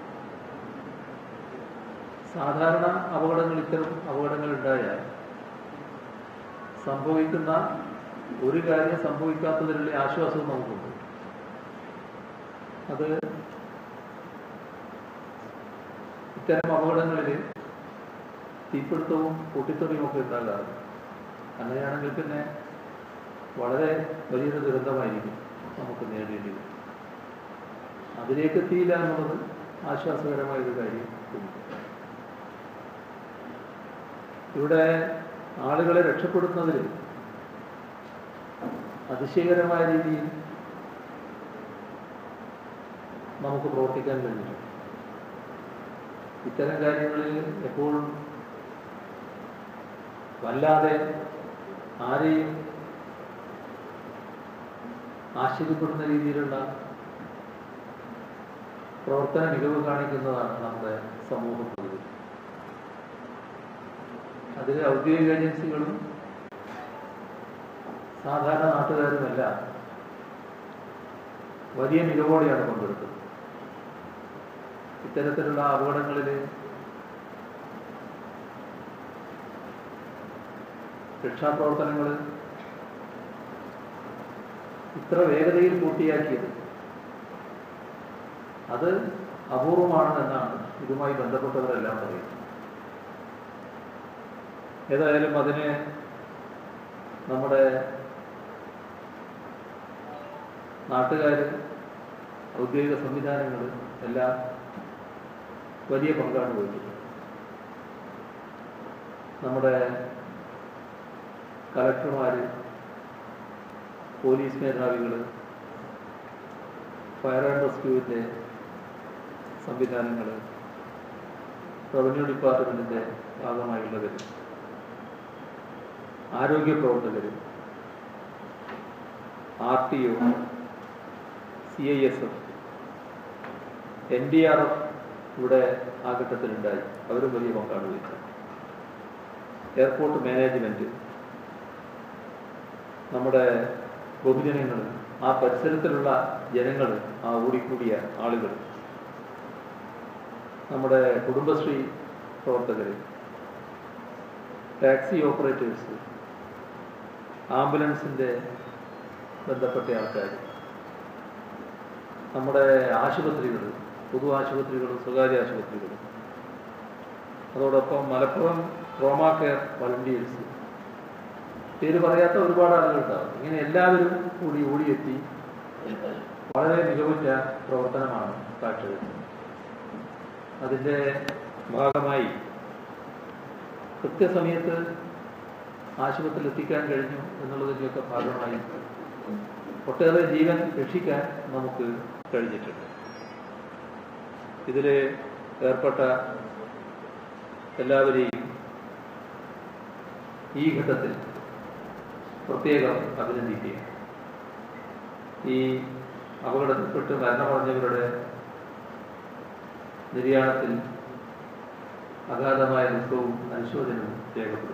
സാധാരണ അപകടങ്ങൾ ഇത്തരം അപകടങ്ങൾ ഉണ്ടായാൽ സംഭവിക്കുന്ന ഒരു കാര്യം സംഭവിക്കാത്തതിലുള്ള ആശ്വാസവും നമുക്കുണ്ട്. അത് ഇത്തരം അപകടങ്ങളിൽ തീപിടുത്തവും പൊട്ടിത്തെറിയും ഒക്കെ ഉണ്ടാകാറ്. അങ്ങനെയാണെങ്കിൽ പിന്നെ വളരെ വലിയൊരു ദുരന്തമായിരിക്കും നമുക്ക് നേടേണ്ടി വരും. അതിലേക്ക് എത്തിയില്ല എന്നുള്ളത് ആശ്വാസകരമായൊരു കാര്യം. ഇവിടെ ആളുകളെ രക്ഷപ്പെടുത്തുന്നതിൽ അതിശയകരമായ രീതിയിൽ നമുക്ക് പ്രവർത്തിക്കാൻ കഴിഞ്ഞിട്ടുണ്ട്. ഇത്തരം കാര്യങ്ങളിൽ എപ്പോഴും വല്ലാതെ ആരെയും ആശ്ചര്യപ്പെടുന്ന രീതിയിലുള്ള പ്രവർത്തന മികവ് കാണിക്കുന്നതാണ് നമ്മുടെ സമൂഹത്തിൽ. അതിൽ ഔദ്യോഗിക ഏജൻസികളും സാധാരണ നാട്ടുകാരുമെല്ലാം വലിയ മികവോടെയാണ് പങ്കെടുത്തത്. ഇത്തരത്തിലുള്ള അപകടങ്ങളിൽ രക്ഷാപ്രവർത്തനങ്ങൾ ഇത്ര വേഗതയിൽ പൂർത്തിയാക്കിയത് അത് അപൂർവമാണ് എന്നാണ് ഇതുമായി ബന്ധപ്പെട്ടവരെല്ലാം പറയുന്നത്. ഏതായാലും അതിന് നമ്മുടെ നാട്ടുകാർ, ഔദ്യോഗിക സംവിധാനങ്ങൾ എല്ലാം വലിയ പങ്കാണ് വഹിച്ചിട്ടുള്ളത്. നമ്മുടെ കളക്ടർമാർ, പോലീസ് മേധാവികൾ, ഫയർ ആൻഡ് റെസ്ക്യൂവിൻ്റെ സംവിധാനങ്ങൾ, റവന്യൂ ഡിപ്പാർട്ട്മെൻറ്റിൻ്റെ ഭാഗമായുള്ളവർ, ആരോഗ്യ പ്രവർത്തകർ, R T O, C I S F, N D R F ഇവിടെ ആ ഘട്ടത്തിലുണ്ടായി. അവരും വലിയ പങ്കാണ് വഹിച്ചത്. എയർപോർട്ട് മാനേജ്മെൻറ്റ്, നമ്മുടെ ബഹുജനങ്ങൾ, ആ പരിസരത്തിലുള്ള ജനങ്ങൾ, ആ ഓടിക്കൂടിയ ആളുകൾ, നമ്മുടെ കുടുംബശ്രീ പ്രവർത്തകർ, ടാക്സി ഓപ്പറേറ്റേഴ്സ്, ആംബുലൻസിൻ്റെ ബന്ധപ്പെട്ട ആൾക്കാർ, നമ്മുടെ ആശുപത്രികൾ, പൊതു ആശുപത്രികളും സ്വകാര്യ ആശുപത്രികളും, അതോടൊപ്പം മലപ്പുറം ട്രോമ കെയർ വളണ്ടിയേഴ്സ്, പേര് പറയാത്ത ഒരുപാട് ആളുകളുണ്ടാവും. ഇങ്ങനെ എല്ലാവരും കൂടി ഓടിയെത്തി വളരെ മികവുറ്റ പ്രവർത്തനമാണ് കാഴ്ചവെച്ചത്. അതിൻ്റെ ഭാഗമായി കൃത്യസമയത്ത് ആശുപത്രിയിൽ എത്തിക്കാൻ കഴിഞ്ഞു എന്നുള്ളതിൻ്റെയൊക്കെ ഭാഗമായി ഒട്ടേറെ ജീവൻ രക്ഷിക്കാൻ നമുക്ക് കഴിഞ്ഞിട്ടുണ്ട്. ഇതിൽ ഏർപ്പെട്ട എല്ലാവരെയും ഈ ഘട്ടത്തിൽ പ്രത്യേകം അഭിനന്ദിക്കുക. ഈ അപകടത്തിൽപ്പെട്ട് മരണമടഞ്ഞവരുടെ നിര്യാണത്തിൽ അഗാധമായ ദുഃഖവും അനുശോചനവും രേഖപ്പെടുത്തുന്നു.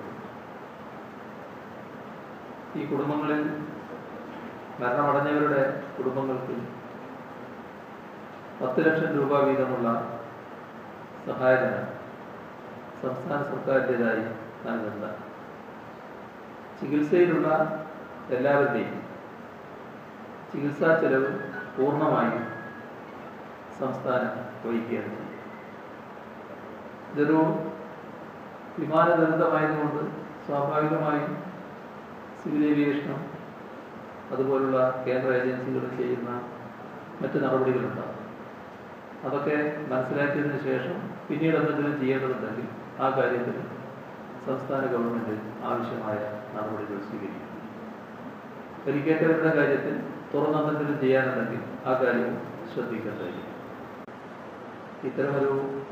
ഈ കുടുംബങ്ങളിൽ മരണമടഞ്ഞവരുടെ കുടുംബങ്ങൾക്ക് പത്ത് ലക്ഷം രൂപ വീതമുള്ള സഹായധനം സംസ്ഥാന സർക്കാരിൻ്റെതായി നൽകുന്ന ചികിത്സയിലുള്ള എല്ലാവരുടെയും ചികിത്സാ ചെലവ് പൂർണ്ണമായും സംസ്ഥാനം വഹിക്കുകയാണ്. ഇതൊരു വിമാന ദുരന്തമായതുകൊണ്ട് സ്വാഭാവികമായും സിവിൽ ഏവിയേഷനും അതുപോലുള്ള കേന്ദ്ര ഏജൻസികൾ ചെയ്യുന്ന മറ്റ് നടപടികളുണ്ടാകും. അതൊക്കെ മനസ്സിലാക്കിയതിന് ശേഷം പിന്നീട് എന്തെങ്കിലും ചെയ്യേണ്ടതുണ്ടെങ്കിൽ ആ കാര്യത്തിൽ സംസ്ഥാന ഗവൺമെൻറ് ആവശ്യമായ നടപടികൾ സ്വീകരിക്കും. പരിക്കേറ്റവരുടെ കാര്യത്തിൽ തുറന്നെന്തെങ്കിലും ചെയ്യാനുണ്ടെങ്കിൽ ആ കാര്യം ശ്രദ്ധിക്കേണ്ടതായിരിക്കും. ഇത്തരമൊരു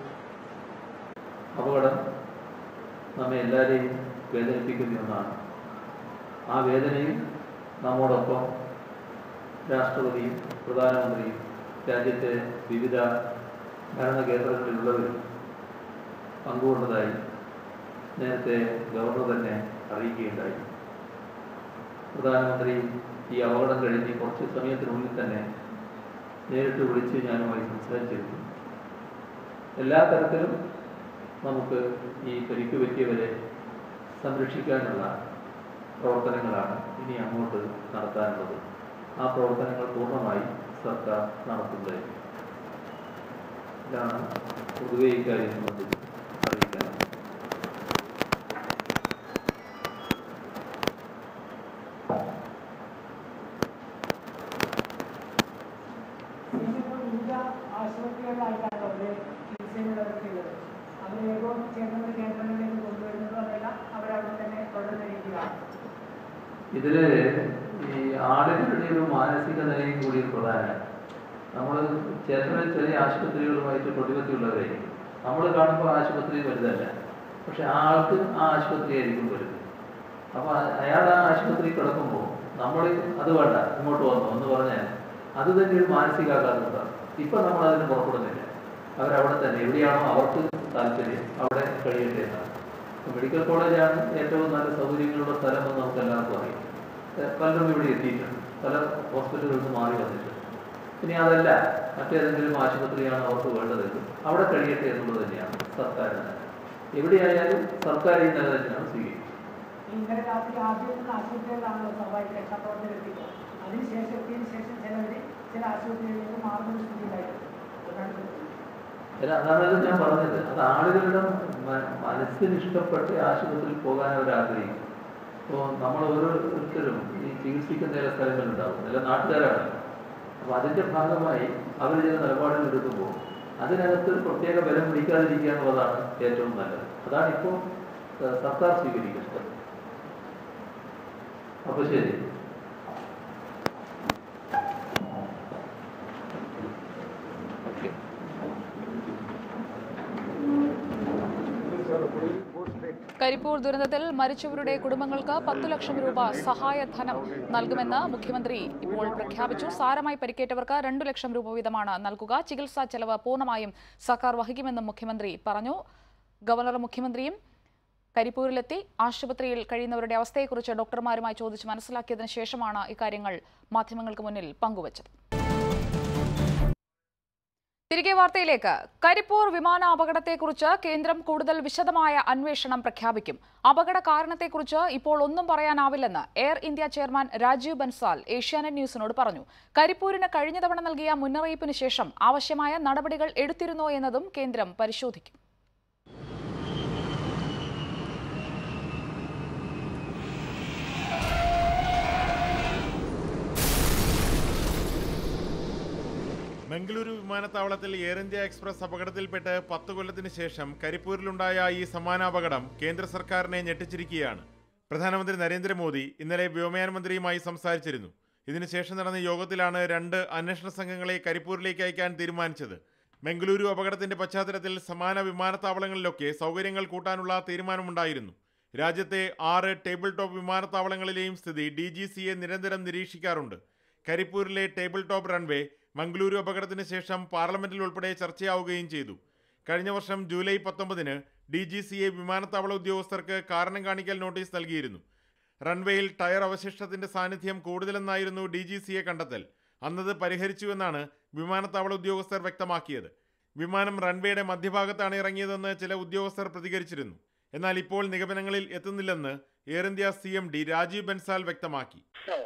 അപകടം നമ്മെ എല്ലാവരെയും വേദനിപ്പിക്കുന്ന ഒന്നാണ്. ആ വേദനയിൽ നമ്മോടൊപ്പം രാഷ്ട്രപതിയും പ്രധാനമന്ത്രിയും രാജ്യത്തെ വിവിധ ഭരണകേന്ദ്രങ്ങളിലുള്ളവരും പങ്കുകൊണ്ടതായി നേരത്തെ ഗവർണർ തന്നെ അറിയിക്കുകയുണ്ടായി. പ്രധാനമന്ത്രി ഈ അപകടം കഴിഞ്ഞ് കുറച്ച് സമയത്തിനുള്ളിൽ തന്നെ നേരിട്ട് വിളിച്ച് ഞാനുമായി സംസാരിച്ചിരുന്നു. എല്ലാ തരത്തിലും നമുക്ക് ഈ പരിക്ക് പറ്റിയവരെ സംരക്ഷിക്കാനുള്ള പ്രവർത്തനങ്ങളാണ് ഇനി അങ്ങോട്ട് നടത്താനുള്ളത്. ആ പ്രവർത്തനങ്ങൾ പൂർണ്ണമായി സർക്കാർ നടത്തുന്നതായിരിക്കും. ഇതാണ് പൊതുവെ ഇക്കാര്യം സംബന്ധിച്ച് അറിയിക്കാനുള്ളത്. ആശുപത്രികളിലായിട്ടാണ് അവര് ചികിത്സയിലുള്ളവർക്കുള്ളത്. അവർ ഏതോ ചേർന്ന കേന്ദ്രങ്ങളിലേക്ക് കൊണ്ടുവരുന്നതോ അതല്ല അവരവിടെ തന്നെ തുടർന്ന രീതിയിലാണ്. ഇതില് ഈ ആളുകളുടെ ഒരു മാനസിക നിലയും കൂടി പ്രധാനമാണ്. നമ്മൾ ചില ചില ആശുപത്രികളുമായിട്ട് പ്രതിബദ്ധമുള്ളവരായിരിക്കും. നമ്മൾ കാണുമ്പോൾ ആശുപത്രി വലുതല്ല, പക്ഷെ ആ ആൾക്ക് ആ ആശുപത്രി ആയിരിക്കും വലുത്. അപ്പൊ അയാൾ ആ ആശുപത്രി കിടക്കുമ്പോൾ നമ്മൾ അത് വേണ്ട ഇങ്ങോട്ട് വന്നു എന്ന് പറഞ്ഞാൽ അത് തന്നെ ഒരു മാനസികാഘാതമാണ്. ഇപ്പൊ നമ്മൾ അതിന് പുറപ്പെടുന്നില്ല. അവരവിടെ തന്നെ എവിടെയാണോ അവർക്ക് താല്പര്യം അവിടെ കഴിയട്ടെ എന്നാണ്. മെഡിക്കൽ കോളേജാണ് ഏറ്റവും നല്ല സൗകര്യങ്ങളുള്ള സ്ഥലമെന്ന് നമുക്ക് എല്ലാവർക്കും അറിയാം. പലരും ഇവിടെ എത്തിയിട്ടുണ്ട്, പല ഹോസ്പിറ്റലുകളിൽ നിന്ന് മാറി വന്നിട്ടുണ്ട്. ഇനി അതല്ല മറ്റേതെങ്കിലും ആശുപത്രിയാണ് അവർക്ക് വേണ്ടതെങ്കിൽ അവിടെ കഴിയട്ടെ എന്നുള്ളത് തന്നെയാണ് സർക്കാരിന്. എവിടെയായാലും സർക്കാർ ഈ നില തന്നെയാണ് സ്വീകരിക്കുന്നത്. ഇന്നലെ രാത്രി ആദ്യം ആശുപത്രികളിലാണല്ലോ സ്വാഭാവിക രക്ഷാപ്രവർത്തനം എത്തിക്കുക. അതിനുശേഷം എത്തിയതിനു ശേഷം ചിലവര് ചില ആശുപത്രികളിലേക്ക് മാറുന്ന സ്ഥിതി ഉണ്ടായിട്ടുണ്ട്. അതാണ് ഞാൻ പറഞ്ഞത്. അത് ആളുകളുടെ മനസ്സിന് ഇഷ്ടപ്പെട്ട് ആശുപത്രിയിൽ പോകാൻ അവർ ആഗ്രഹിക്കും. ഇപ്പോൾ നമ്മൾ ഓരോരുത്തരും ഈ ചികിത്സിക്കുന്ന ചില സ്ഥലങ്ങളുണ്ടാവും, ചില നാട്ടുകാരാണ്. അപ്പോൾ അതിൻ്റെ ഭാഗമായി അവർ ചില നിലപാടുകൾ എടുക്കുമ്പോൾ അതിനകത്ത് പ്രത്യേക ബലം പിടിക്കാതിരിക്കുക എന്നുള്ളതാണ് ഏറ്റവും നല്ലത്. അതാണ് ഇപ്പോൾ സർക്കാർ സ്വീകരിക്കുന്നത്. അപ്പോൾ ശരി. കരിപ്പൂർ ദുരന്തത്തിൽ മരിച്ചവരുടെ കുടുംബങ്ങൾക്ക് പത്തു ലക്ഷം രൂപ സഹായധനം നൽകുമെന്ന് മുഖ്യമന്ത്രി ഇപ്പോൾ പ്രഖ്യാപിച്ചു. സാരമായി പരിക്കേറ്റവർക്ക് രണ്ടു ലക്ഷം രൂപ വീതമാണ് നൽകുക. ചികിത്സാ ചെലവ് പൂർണ്ണമായും സർക്കാർ വഹിക്കുമെന്നും മുഖ്യമന്ത്രി പറഞ്ഞു. ഗവർണറും മുഖ്യമന്ത്രിയും കരിപ്പൂരിലെത്തി ആശുപത്രിയിൽ കഴിയുന്നവരുടെ അവസ്ഥയെക്കുറിച്ച് ഡോക്ടർമാരുമായി ചോദിച്ച് മനസ്സിലാക്കിയതിനു ശേഷമാണ് ഇക്കാര്യങ്ങൾ മാധ്യമങ്ങൾക്ക് മുന്നിൽ പങ്കുവച്ചത്. തിരികെ വാർത്തയിലേക്ക്. കരിപ്പൂർ വിമാന അപകടത്തെക്കുറിച്ച് കേന്ദ്രം കൂടുതൽ വിശദമായ അന്വേഷണം പ്രഖ്യാപിക്കും. അപകട കാരണത്തെക്കുറിച്ച് ഇപ്പോൾ ഒന്നും പറയാനാവില്ലെന്ന് Air India chairman Rajeev Bansal Asianet ന്യൂസിനോട് പറഞ്ഞു. കരിപ്പൂരിന് കഴിഞ്ഞ തവണ നൽകിയ മുന്നറിയിപ്പിന് ശേഷം ആവശ്യമായ നടപടികൾ എടുത്തിരുന്നോ എന്നതും കേന്ദ്രം പരിശോധിക്കും. ബംഗളൂരു വിമാനത്താവളത്തിൽ എയർ ഇന്ത്യ എക്സ്പ്രസ് അപകടത്തിൽപ്പെട്ട് പത്ത് കൊല്ലത്തിന് ശേഷം കരിപ്പൂരിലുണ്ടായ ഈ സമാനാപകടം കേന്ദ്ര സർക്കാരിനെ ഞെട്ടിച്ചിരിക്കുകയാണ്. പ്രധാനമന്ത്രി നരേന്ദ്രമോദി ഇന്നലെ വ്യോമയാന മന്ത്രിയുമായി സംസാരിച്ചിരുന്നു. ഇതിനുശേഷം നടന്ന യോഗത്തിലാണ് രണ്ട് അന്വേഷണ സംഘങ്ങളെ കരിപ്പൂരിലേക്ക് അയക്കാൻ തീരുമാനിച്ചത്. ബംഗളൂരു അപകടത്തിന്റെ പശ്ചാത്തലത്തിൽ സമാന വിമാനത്താവളങ്ങളിലൊക്കെ സൗകര്യങ്ങൾ കൂട്ടാനുള്ള തീരുമാനമുണ്ടായിരുന്നു. രാജ്യത്തെ ആറ് ടേബിൾ ടോപ്പ് വിമാനത്താവളങ്ങളിലെയും സ്ഥിതി ഡി ജി സി എ നിരന്തരം നിരീക്ഷിക്കാറുണ്ട്. കരിപ്പൂരിലെ ടേബിൾ ടോപ്പ് റൺവേ മംഗളൂരു അപകടത്തിന് ശേഷം പാർലമെന്റിൽ ഉൾപ്പെടെ ചർച്ചയാവുകയും ചെയ്തു. കഴിഞ്ഞ വർഷം ജൂലൈ പത്തൊമ്പതിന് ഡി ജി സി എ വിമാനത്താവള ഉദ്യോഗസ്ഥർക്ക് കാരണം കാണിക്കൽ നോട്ടീസ് നൽകിയിരുന്നു. റൺവേയിൽ ടയർ അവശിഷ്ടത്തിന്റെ സാന്നിധ്യം കൂടുതലെന്നായിരുന്നു ഡി ജി സി എ കണ്ടെത്തൽ. അന്നത് പരിഹരിച്ചുവെന്നാണ് വിമാനത്താവള ഉദ്യോഗസ്ഥർ വ്യക്തമാക്കിയത്. വിമാനം റൺവേയുടെ മധ്യഭാഗത്താണ് ഇറങ്ങിയതെന്ന് ചില ഉദ്യോഗസ്ഥർ പ്രതികരിച്ചിരുന്നു. എന്നാൽ ഇപ്പോൾ നിഗമനങ്ങളിൽ എത്തുന്നില്ലെന്ന് Air India C M D Rajeev Bansal വ്യക്തമാക്കി.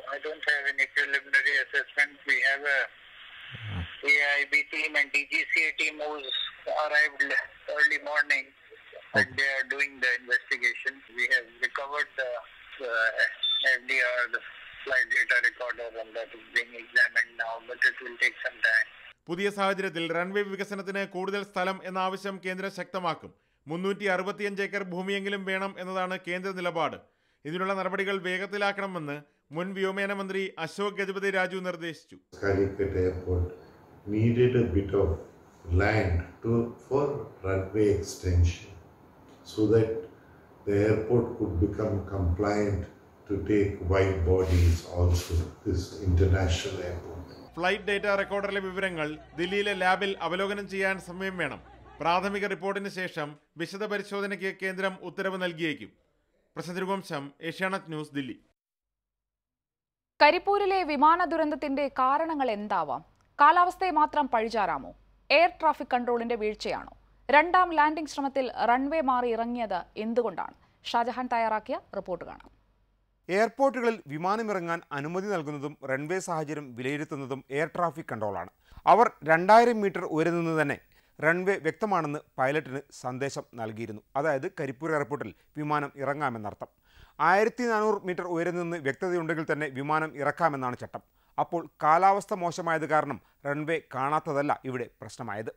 A I B team and D G C A team was arrived early morning and they are doing the investigation. We have recovered the, the F D R, the flight data recorder, and that is being examined now, but it will take some time. പുതിയ സാഹചര്യത്തിൽ runway വികസനത്തിന് കൂടുതൽ സ്ഥലം എന്ന ആവശ്യം കേന്ദ്രം ശക്തമാക്കും. മുന്നൂറ്റി അറുപത്തിയഞ്ച് ഏക്കർ ഭൂമിയെങ്കിലും വേണം എന്നതാണ് കേന്ദ്ര നിലപാട്. ഇതിനുള്ള നടപടികൾ വേഗത്തിലാക്കണമെന്ന് മുൻ വ്യോമയാന മന്ത്രി അശോക് ഗജപതി രാജു നിർദ്ദേശിച്ചു. Calicut airport needed a bit of land to, for runway extension so that the airport could become compliant to take wide bodies also, this international airport. Flight data റെക്കോർഡറിലെ വിവരങ്ങൾ ദില്ലിയിലെ ലാബിൽ അവലോകനം ചെയ്യാൻ സമയം വേണം. പ്രാഥമിക റിപ്പോർട്ടിന് ശേഷം വിശദ പരിശോധനയ്ക്ക് കേന്ദ്രം ഉത്തരവ് നൽകിയേക്കും. Prashant Raghuvamsham, Asianet News, Delhi. കരിപ്പൂരിലെ വിമാന ദുരന്തത്തിന്റെ കാരണങ്ങൾ എന്താവാം? കാലാവസ്ഥയെ മാത്രം പഴിചാരാമോ? Air traffic കൺട്രോളിന്റെ വീഴ്ചയാണോ? രണ്ടാം ലാൻഡിംഗ് ശ്രമത്തിൽ റൺവേ മാറി ഇറങ്ങിയത് എന്തുകൊണ്ടാണ്? ഷാജഹാൻ തയ്യാറാക്കിയ റിപ്പോർട്ട് കാണാം. എയർപോർട്ടുകളിൽ വിമാനമിറങ്ങാൻ അനുമതി നൽകുന്നതും റൺവേ സാഹചര്യം വിലയിരുത്തുന്നതും എയർ ട്രാഫിക് കൺട്രോളാണ്. അവർ രണ്ടായിരം മീറ്റർ ഉയരം നിന്ന് തന്നെ റൺവേ വ്യക്തമാണെന്ന് പൈലറ്റിന് സന്ദേശം നൽകിയിരുന്നു. അതായത് കരിപ്പൂർ എയർപോർട്ടിൽ വിമാനം ഇറങ്ങാമെന്നർത്ഥം. ആയിരത്തി നാനൂറ് മീറ്റർ ഉയരം നിന്ന് വ്യക്തതയുണ്ടെങ്കിൽ തന്നെ വിമാനം ഇറക്കാമെന്നാണ് ചട്ടം. അപ്പോൾ കാലാവസ്ഥ മോശമായത് കാരണം റൺവേ കാണാത്തതല്ല ഇവിടെ പ്രശ്നമായത്.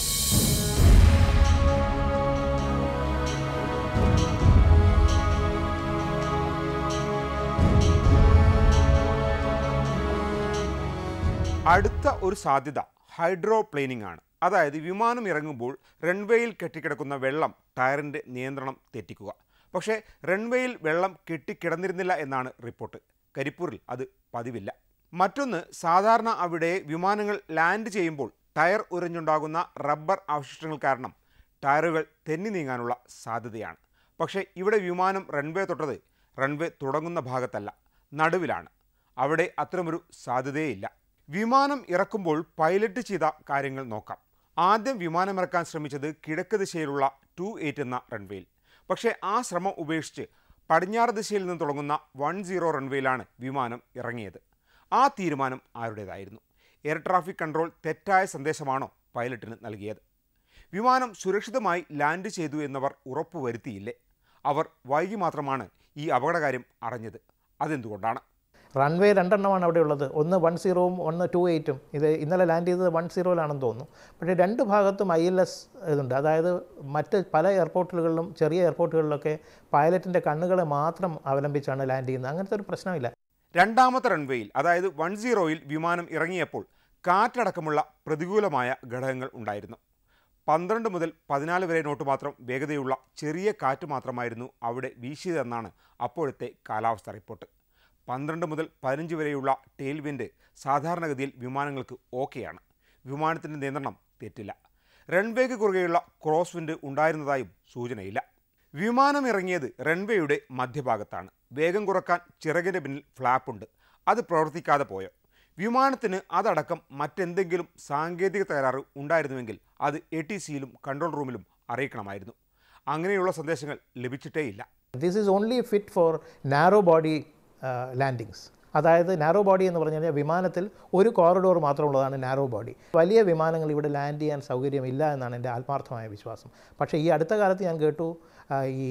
അടുത്ത ഒരു സാധ്യത ഹൈഡ്രോപ്ലെയിനിങ് ആണ്. അതായത് വിമാനം ഇറങ്ങുമ്പോൾ റൺവേയിൽ കെട്ടിക്കിടക്കുന്ന വെള്ളം ടയറിൻ്റെ നിയന്ത്രണം തെറ്റിക്കുക. പക്ഷേ റൺവേയിൽ വെള്ളം കെട്ടിക്കിടന്നിരുന്നില്ല എന്നാണ് റിപ്പോർട്ട്. കരിപ്പൂരിൽ അത് പതിവില്ല. മറ്റൊന്ന്, സാധാരണ അവിടെ വിമാനങ്ങൾ ലാൻഡ് ചെയ്യുമ്പോൾ ടയർ ഉരഞ്ഞുണ്ടാകുന്ന റബ്ബർ അവശിഷ്ടങ്ങൾ കാരണം ടയറുകൾ തെന്നി നീങ്ങാനുള്ള സാധ്യതയാണ്. പക്ഷേ ഇവിടെ വിമാനം റൺവേ തൊട്ടത് റൺവേ തുടങ്ങുന്ന ഭാഗത്തല്ല, നടുവിലാണ്. അവിടെ അത്തരമൊരു സാധ്യതയേയില്ല. വിമാനം ഇറക്കുമ്പോൾ പൈലറ്റ് ചെയ്ത കാര്യങ്ങൾ നോക്കാം. ആദ്യം വിമാനമിറക്കാൻ ശ്രമിച്ചത് കിഴക്ക് ദിശയിലുള്ള ടു എയ്റ്റ് എന്ന റൺവേയിൽ. പക്ഷേ ആ ശ്രമം ഉപേക്ഷിച്ച് പടിഞ്ഞാറ് ദിശയിൽ നിന്ന് തുടങ്ങുന്ന വൺ സീറോ റൺവേയിലാണ് വിമാനം ഇറങ്ങിയത്. ആ തീരുമാനം ആരുടേതായിരുന്നു? എയർ ട്രാഫിക് കൺട്രോൾ തെറ്റായ സന്ദേശമാണോ പൈലറ്റിന് നൽകിയത്? വിമാനം സുരക്ഷിതമായി ലാൻഡ് ചെയ്തു എന്നവർ ഉറപ്പുവരുത്തിയില്ലേ? അവർ വൈകി മാത്രമാണ് ഈ അപകടകാര്യം അറിഞ്ഞത്. അതെന്തുകൊണ്ടാണ്? റൺവേ രണ്ടെണ്ണമാണ് അവിടെ ഉള്ളത്. ഒന്ന് വൺ സീറോവും ഒന്ന് ടു എയ്റ്റും. ഇത് ഇന്നലെ ലാൻഡ് ചെയ്തത് വൺ സീറോയിലാണെന്ന് തോന്നുന്നു. പക്ഷേ രണ്ട് ഭാഗത്തും ഐ എൽ എസ് ഇതുണ്ട്. അതായത് മറ്റ് പല എയർപോർട്ടുകളിലും ചെറിയ എയർപോർട്ടുകളിലൊക്കെ പൈലറ്റിൻ്റെ കണ്ണുകളെ മാത്രം അവലംബിച്ചാണ് ലാൻഡ് ചെയ്യുന്നത്. അങ്ങനത്തെ ഒരു പ്രശ്നമില്ല. രണ്ടാമത്തെ റൺവേയിൽ, അതായത് വൺ സീറോയിൽ വിമാനം ഇറങ്ങിയപ്പോൾ കാറ്റടക്കമുള്ള പ്രതികൂലമായ ഘടകങ്ങൾ ഉണ്ടായിരുന്നു. പന്ത്രണ്ട് മുതൽ പതിനാല് വരെ നോട്ട് മാത്രം വേഗതയുള്ള ചെറിയ കാറ്റ് മാത്രമായിരുന്നു അവിടെ വീശിയതെന്നാണ് അപ്പോഴത്തെ കാലാവസ്ഥ റിപ്പോർട്ട്. പന്ത്രണ്ട് മുതൽ പതിനഞ്ച് വരെയുള്ള ടെയിൽ വിൻഡ് സാധാരണഗതിയിൽ വിമാനങ്ങൾക്ക് ഓക്കെയാണ്. വിമാനത്തിൻ്റെ നിയന്ത്രണം തെറ്റില്ല. റൺവേക്ക് കുറുകെയുള്ള ക്രോസ് വിൻഡ് ഉണ്ടായിരുന്നതായും സൂചനയില്ല. വിമാനം ഇറങ്ങിയത് റൺവേയുടെ മധ്യഭാഗത്താണ്. വേഗം കുറക്കാൻ ചിറകിൻ്റെ പിന്നിൽ ഫ്ലാപ്പുണ്ട്. അത് പ്രവർത്തിക്കാതെ പോയോ? വിമാനത്തിന് അതടക്കം മറ്റെന്തെങ്കിലും സാങ്കേതിക തകരാറ് ഉണ്ടായിരുന്നുവെങ്കിൽ അത് എ ടി സിയിലും കൺട്രോൾ റൂമിലും അറിയിക്കണമായിരുന്നു. അങ്ങനെയുള്ള സന്ദേശങ്ങൾ ലഭിച്ചിട്ടേയില്ല. This is only fit for narrow body landings. അതായത് നാരോ ബോഡി എന്ന് പറഞ്ഞു കഴിഞ്ഞാൽ വിമാനത്തിൽ ഒരു കോറിഡോർ മാത്രമുള്ളതാണ് നാരോ ബോഡി. വലിയ വിമാനങ്ങൾ ഇവിടെ ലാൻഡ് ചെയ്യാൻ സൗകര്യമില്ല എന്നാണ് എൻ്റെ ആത്മാർത്ഥമായ വിശ്വാസം. പക്ഷേ ഈ അടുത്ത കാലത്ത് ഞാൻ കേട്ടു ഈ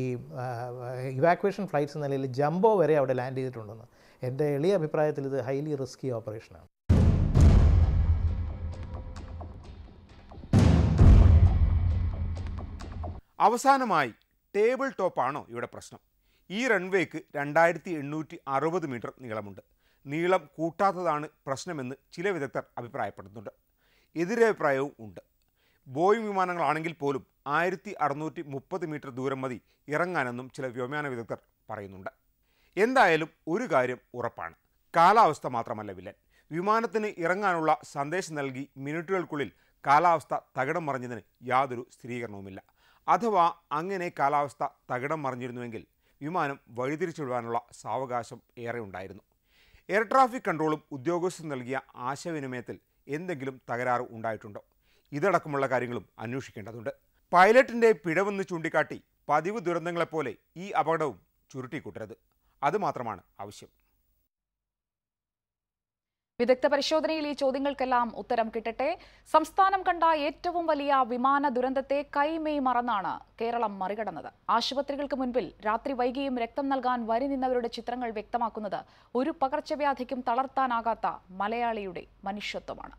ഇവാക്വേഷൻ ഫ്ലൈറ്റ്സ് എന്ന നിലയിൽ ജംബോ വരെ അവിടെ ലാൻഡ് ചെയ്തിട്ടുണ്ടെന്ന്. എൻ്റെ എളിയ അഭിപ്രായത്തിൽ ഇത് ഹൈലി റിസ്കി ഓപ്പറേഷനാണ്. അവസാനമായി ടേബിൾ ടോപ്പാണോ ഇവിടെ പ്രശ്നം? ഈ റൺവേക്ക് രണ്ടായിരത്തി എണ്ണൂറ്റി അറുപത് മീറ്റർ നീളമുണ്ട്. നീളം കൂട്ടാത്തതാണ് പ്രശ്നമെന്ന് ചില വിദഗ്ധർ അഭിപ്രായപ്പെടുന്നുണ്ട്. എതിരഭിപ്രായവും ഉണ്ട്. ബോയിങ് വിമാനങ്ങളാണെങ്കിൽ പോലും ആയിരത്തി അറുന്നൂറ്റി മുപ്പത് മീറ്റർ ദൂരം മതി ഇറങ്ങാനെന്നും ചില വ്യോമയാന വിദഗ്ധർ പറയുന്നുണ്ട്. എന്തായാലും ഒരു കാര്യം ഉറപ്പാണ്, കാലാവസ്ഥ മാത്രമല്ല വില്ലൻ. വിമാനത്തിന് ഇറങ്ങാനുള്ള സന്ദേശം നൽകി മിനിറ്റുകൾക്കുള്ളിൽ കാലാവസ്ഥ തകിടം മറിഞ്ഞതിന് യാതൊരു സ്ഥിരീകരണവുമില്ല. അഥവാ അങ്ങനെ കാലാവസ്ഥ തകിടം മറിഞ്ഞിരുന്നുവെങ്കിൽ വിമാനം വഴിതിരിച്ചുവിടാനുള്ള സാവകാശം ഏറെ ഉണ്ടായിരുന്നു. എയർ ട്രാഫിക് കൺട്രോളും ഉദ്യോഗസ്ഥർ നൽകിയ ആശയവിനിമയത്തിൽ എന്തെങ്കിലും തകരാറ് ഉണ്ടായിട്ടുണ്ടോ? ഇതടക്കമുള്ള കാര്യങ്ങളും അന്വേഷിക്കേണ്ടതുണ്ട്. പൈലറ്റിൻ്റെ പിഴവെന്ന് ചൂണ്ടിക്കാട്ടി പതിവ് ദുരന്തങ്ങളെപ്പോലെ ഈ അപകടവും ചുരുട്ടിക്കൂട്ടരുത്. അതുമാത്രമാണ് ആവശ്യം. വിദഗ്ധ പരിശോധനയിൽ ഈ ചോദ്യങ്ങൾക്കെല്ലാം ഉത്തരം കിട്ടട്ടെ. സംസ്ഥാനം കണ്ട ഏറ്റവും വലിയ വിമാന ദുരന്തത്തെ കൈമെയ് മറന്നാണ് കേരളം മറികടന്നത്. ആശുപത്രികൾക്ക് മുൻപിൽ രാത്രി വൈകിയും രക്തം നൽകാൻ വരി നിന്നവരുടെ ചിത്രങ്ങൾ വ്യക്തമാക്കുന്നത് ഒരു പകർച്ചവ്യാധിക്കും തളർത്താനാകാത്ത മലയാളിയുടെ മനുഷ്യത്വമാണ്.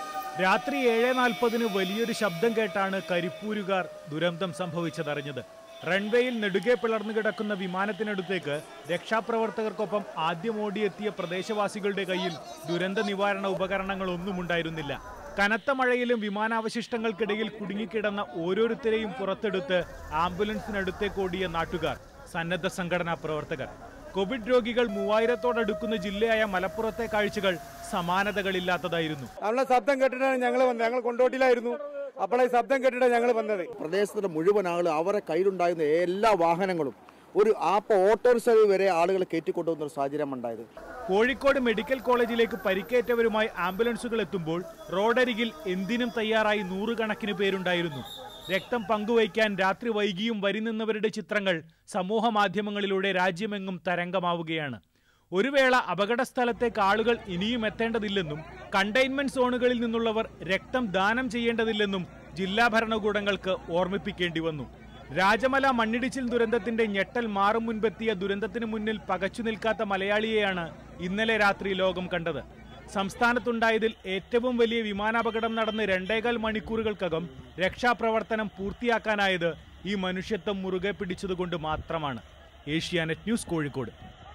രാത്രി ഏഴ് നാൽപ്പതിന് വലിയൊരു ശബ്ദം കേട്ടാണ് കരിപ്പൂരുകാർ ദുരന്തം സംഭവിച്ചതറിഞ്ഞത്. റൺവേയിൽ നെടുകെ പിളർന്നു കിടക്കുന്ന വിമാനത്തിനടുത്തേക്ക് രക്ഷാപ്രവർത്തകർക്കൊപ്പം ആദ്യം ഓടിയെത്തിയ പ്രദേശവാസികളുടെ കയ്യിൽ ദുരന്ത നിവാരണ ഉപകരണങ്ങളൊന്നും ഉണ്ടായിരുന്നില്ല. കനത്ത മഴയിലും വിമാനാവശിഷ്ടങ്ങൾക്കിടയിൽ കുടുങ്ങിക്കിടന്ന ഓരോരുത്തരെയും പുറത്തെടുത്ത് ആംബുലൻസിനടുത്തേക്ക് ഓടിയ നാട്ടുകാർ, സന്നദ്ധ സംഘടനാ പ്രവർത്തകർ. കോവിഡ് രോഗികൾ മൂവായിരത്തോടടുക്കുന്ന ജില്ലയായ മലപ്പുറത്തെ കാഴ്ചകൾ സമാനതകളില്ലാത്തതായിരുന്നു. നമ്മളെ ശബ്ദം കേട്ടിട്ടാണ് ഞങ്ങൾ വന്നത്. ഞങ്ങൾ കൊണ്ടോട്ടിയിലായിരുന്നു. അപ്പോൾ ഈ ശബ്ദം കേട്ടിട്ടാണ് ഞങ്ങൾ വന്നത്. പ്രദേശത്തിന്റെ മുഴുവൻ ആളുകൾ അവരെ കയ്യിലുണ്ടായിരുന്ന എല്ലാ വാഹനങ്ങളും ഒരു ആപ്പ് ഓട്ടോറിക്ഷ വരെ ആളുകൾ കയറ്റിക്കൊണ്ടുവന്ന ഒരു സാഹചര്യം ഉണ്ടായത്. കോഴിക്കോട് മെഡിക്കൽ കോളേജിലേക്ക് പരിക്കേറ്റവരുമായി ആംബുലൻസുകൾ എത്തുമ്പോൾ റോഡരികിൽ എന്തിനും തയ്യാറായി നൂറുകണക്കിന് പേരുണ്ടായിരുന്നു. രക്തം പങ്കുവയ്ക്കാൻ രാത്രി വൈകിയും വരി നിന്നവരുടെ ചിത്രങ്ങൾ സമൂഹ മാധ്യമങ്ങളിലൂടെ രാജ്യമെങ്ങും തരംഗമാവുകയാണ്. ഒരു വേള അപകട സ്ഥലത്തേക്ക് ആളുകൾ ഇനിയും എത്തേണ്ടതില്ലെന്നും കണ്ടെയ്ൻമെന്റ് സോണുകളിൽ നിന്നുള്ളവർ രക്തം ദാനം ചെയ്യേണ്ടതില്ലെന്നും ജില്ലാ ഭരണകൂടങ്ങൾക്ക് ഓർമ്മിപ്പിക്കേണ്ടി വന്നു. രാജമല മണ്ണിടിച്ചിൽ ദുരന്തത്തിന്റെ ഞെട്ടൽ മാറും മുൻപെത്തിയ ദുരന്തത്തിന് മുന്നിൽ പകച്ചു നിൽക്കാത്ത മലയാളിയെയാണ് ഇന്നലെ രാത്രി ലോകം കണ്ടത്. സംസ്ഥാനത്തുണ്ടായതിൽ ഏറ്റവും വലിയ വിമാനാപകടം നടന്ന് രണ്ടേകാൽ മണിക്കൂറുകൾക്കകം രക്ഷാപ്രവർത്തനം പൂർത്തിയാക്കാനായത് ഈ മനുഷ്യത്വം മുറുകെ പിടിച്ചതുകൊണ്ട് മാത്രമാണ്. Asianet News, Kozhikode.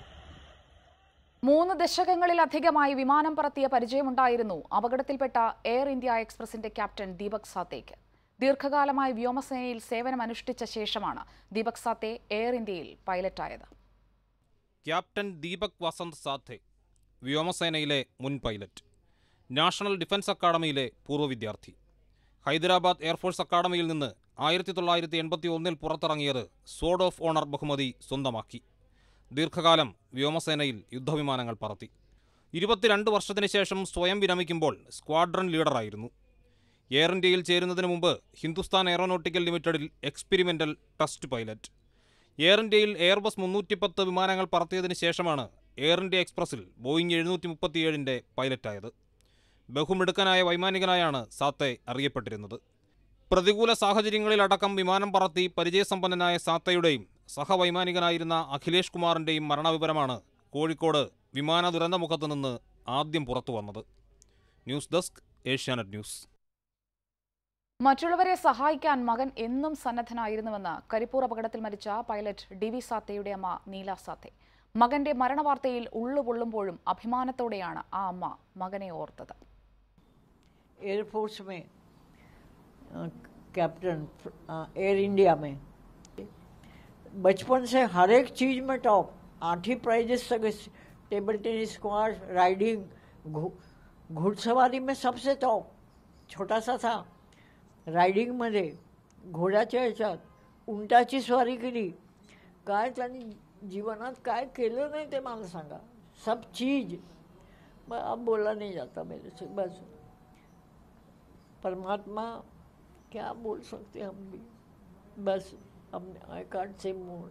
മൂന്ന് ദശകങ്ങളിലധികമായി വിമാനം പറത്തിയ പരിചയമുണ്ടായിരുന്നു അപകടത്തിൽപ്പെട്ട എയർ ഇന്ത്യ എക്സ്പ്രസിന്റെ ക്യാപ്റ്റൻ ദീപക് സാത്തേക്ക്. ദീർഘകാലമായി വ്യോമസേനയിൽ സേവനമനുഷ്ഠിച്ച ശേഷമാണ് ദീപക് സാത്തേ എയർ ഇന്ത്യയിൽ പൈലറ്റായത്. ക്യാപ്റ്റൻ ദീപക് വസന്ത് സാത്തേ വ്യോമസേനയിലെ മുൻ പൈലറ്റ്, നാഷണൽ ഡിഫൻസ് അക്കാഡമിയിലെ പൂർവ്വ വിദ്യാർത്ഥി. ഹൈദരാബാദ് എയർഫോഴ്സ് അക്കാഡമിയിൽ നിന്ന് ആയിരത്തി തൊള്ളായിരത്തി എൺപത്തി ഒന്നിൽ പുറത്തിറങ്ങിയത് സോർഡ് ഓഫ് ഓണർ ബഹുമതി സ്വന്തമാക്കി. ദീർഘകാലം വ്യോമസേനയിൽ യുദ്ധവിമാനങ്ങൾ പറത്തി. ഇരുപത്തിരണ്ട് വർഷത്തിന് ശേഷം സ്വയം വിരമിക്കുമ്പോൾ സ്ക്വാഡ്രൺ ലീഡറായിരുന്നു. എയർ ഇന്ത്യയിൽ ചേരുന്നതിന് മുമ്പ് ഹിന്ദുസ്ഥാൻ എയറോനോട്ടിക്കൽ ലിമിറ്റഡിൽ എക്സ്പെരിമെൻ്റൽ ടെസ്റ്റ് പൈലറ്റ്. എയർ ഇന്ത്യയിൽ എയർബസ് മുന്നൂറ്റി പത്ത് വിമാനങ്ങൾ പറത്തിയതിന് ശേഷമാണ് എയർ ഇന്ത്യ എക്സ്പ്രസിൽ ബോയിങ് എഴുന്നൂറ്റി മുപ്പത്തിയേഴിൻ്റെ പൈലറ്റായത്. ബഹുമിടുക്കനായ വൈമാനികനായാണ് സാത്തേ അറിയപ്പെട്ടിരുന്നത്. പ്രതികൂല സാഹചര്യങ്ങളിലടക്കം വിമാനം പറത്തി പരിചയസമ്പന്നനായ സാത്തയുടെയും സഹവൈമാനികനായിരുന്ന അഖിലേഷ് കുമാറിൻ്റെയും മരണവിവരമാണ് കോഴിക്കോട് വിമാന ദുരന്തമുഖത്ത് നിന്ന് ആദ്യം പുറത്തു വന്നത്. News desk, Asianet News. മറ്റുള്ളവരെ സഹായിക്കാൻ മകൻ എന്നും സന്നദ്ധനായിരുന്നുവെന്ന് കരിപ്പൂർ അപകടത്തിൽ മരിച്ച പൈലറ്റ് ഡി വി സാത്തേയുടെ അമ്മ നീല സാത്തേ. മകന്റെ മരണവാർത്തയിൽ ഉള്ളുപൊള്ളുമ്പോഴും അഭിമാനത്തോടെയാണ് ആ അമ്മ മകനെ ഓർത്തത്. एयरफोर्स में कैप्टन एयर इंडिया में बचपन से हर एक चीज़ में टॉप, आठ ही प्राइजेस तक, टेबल टेनिस, स्क्वाश, राइडिंग, घुड़सवारी में सबसे टॉप. छोटा सा था, रायडिंगमध्ये घोड्याच्या ह्याच्यात उंटाची स्वारी केली. काय त्यांनी जीवनात काय केलं नाही ते मला सांगा. सब चीज अब बोला नहीं जाता मेरे से. बस परमात्मा क्या बोल सकते हम भी. बस अब आई कांट से मोर.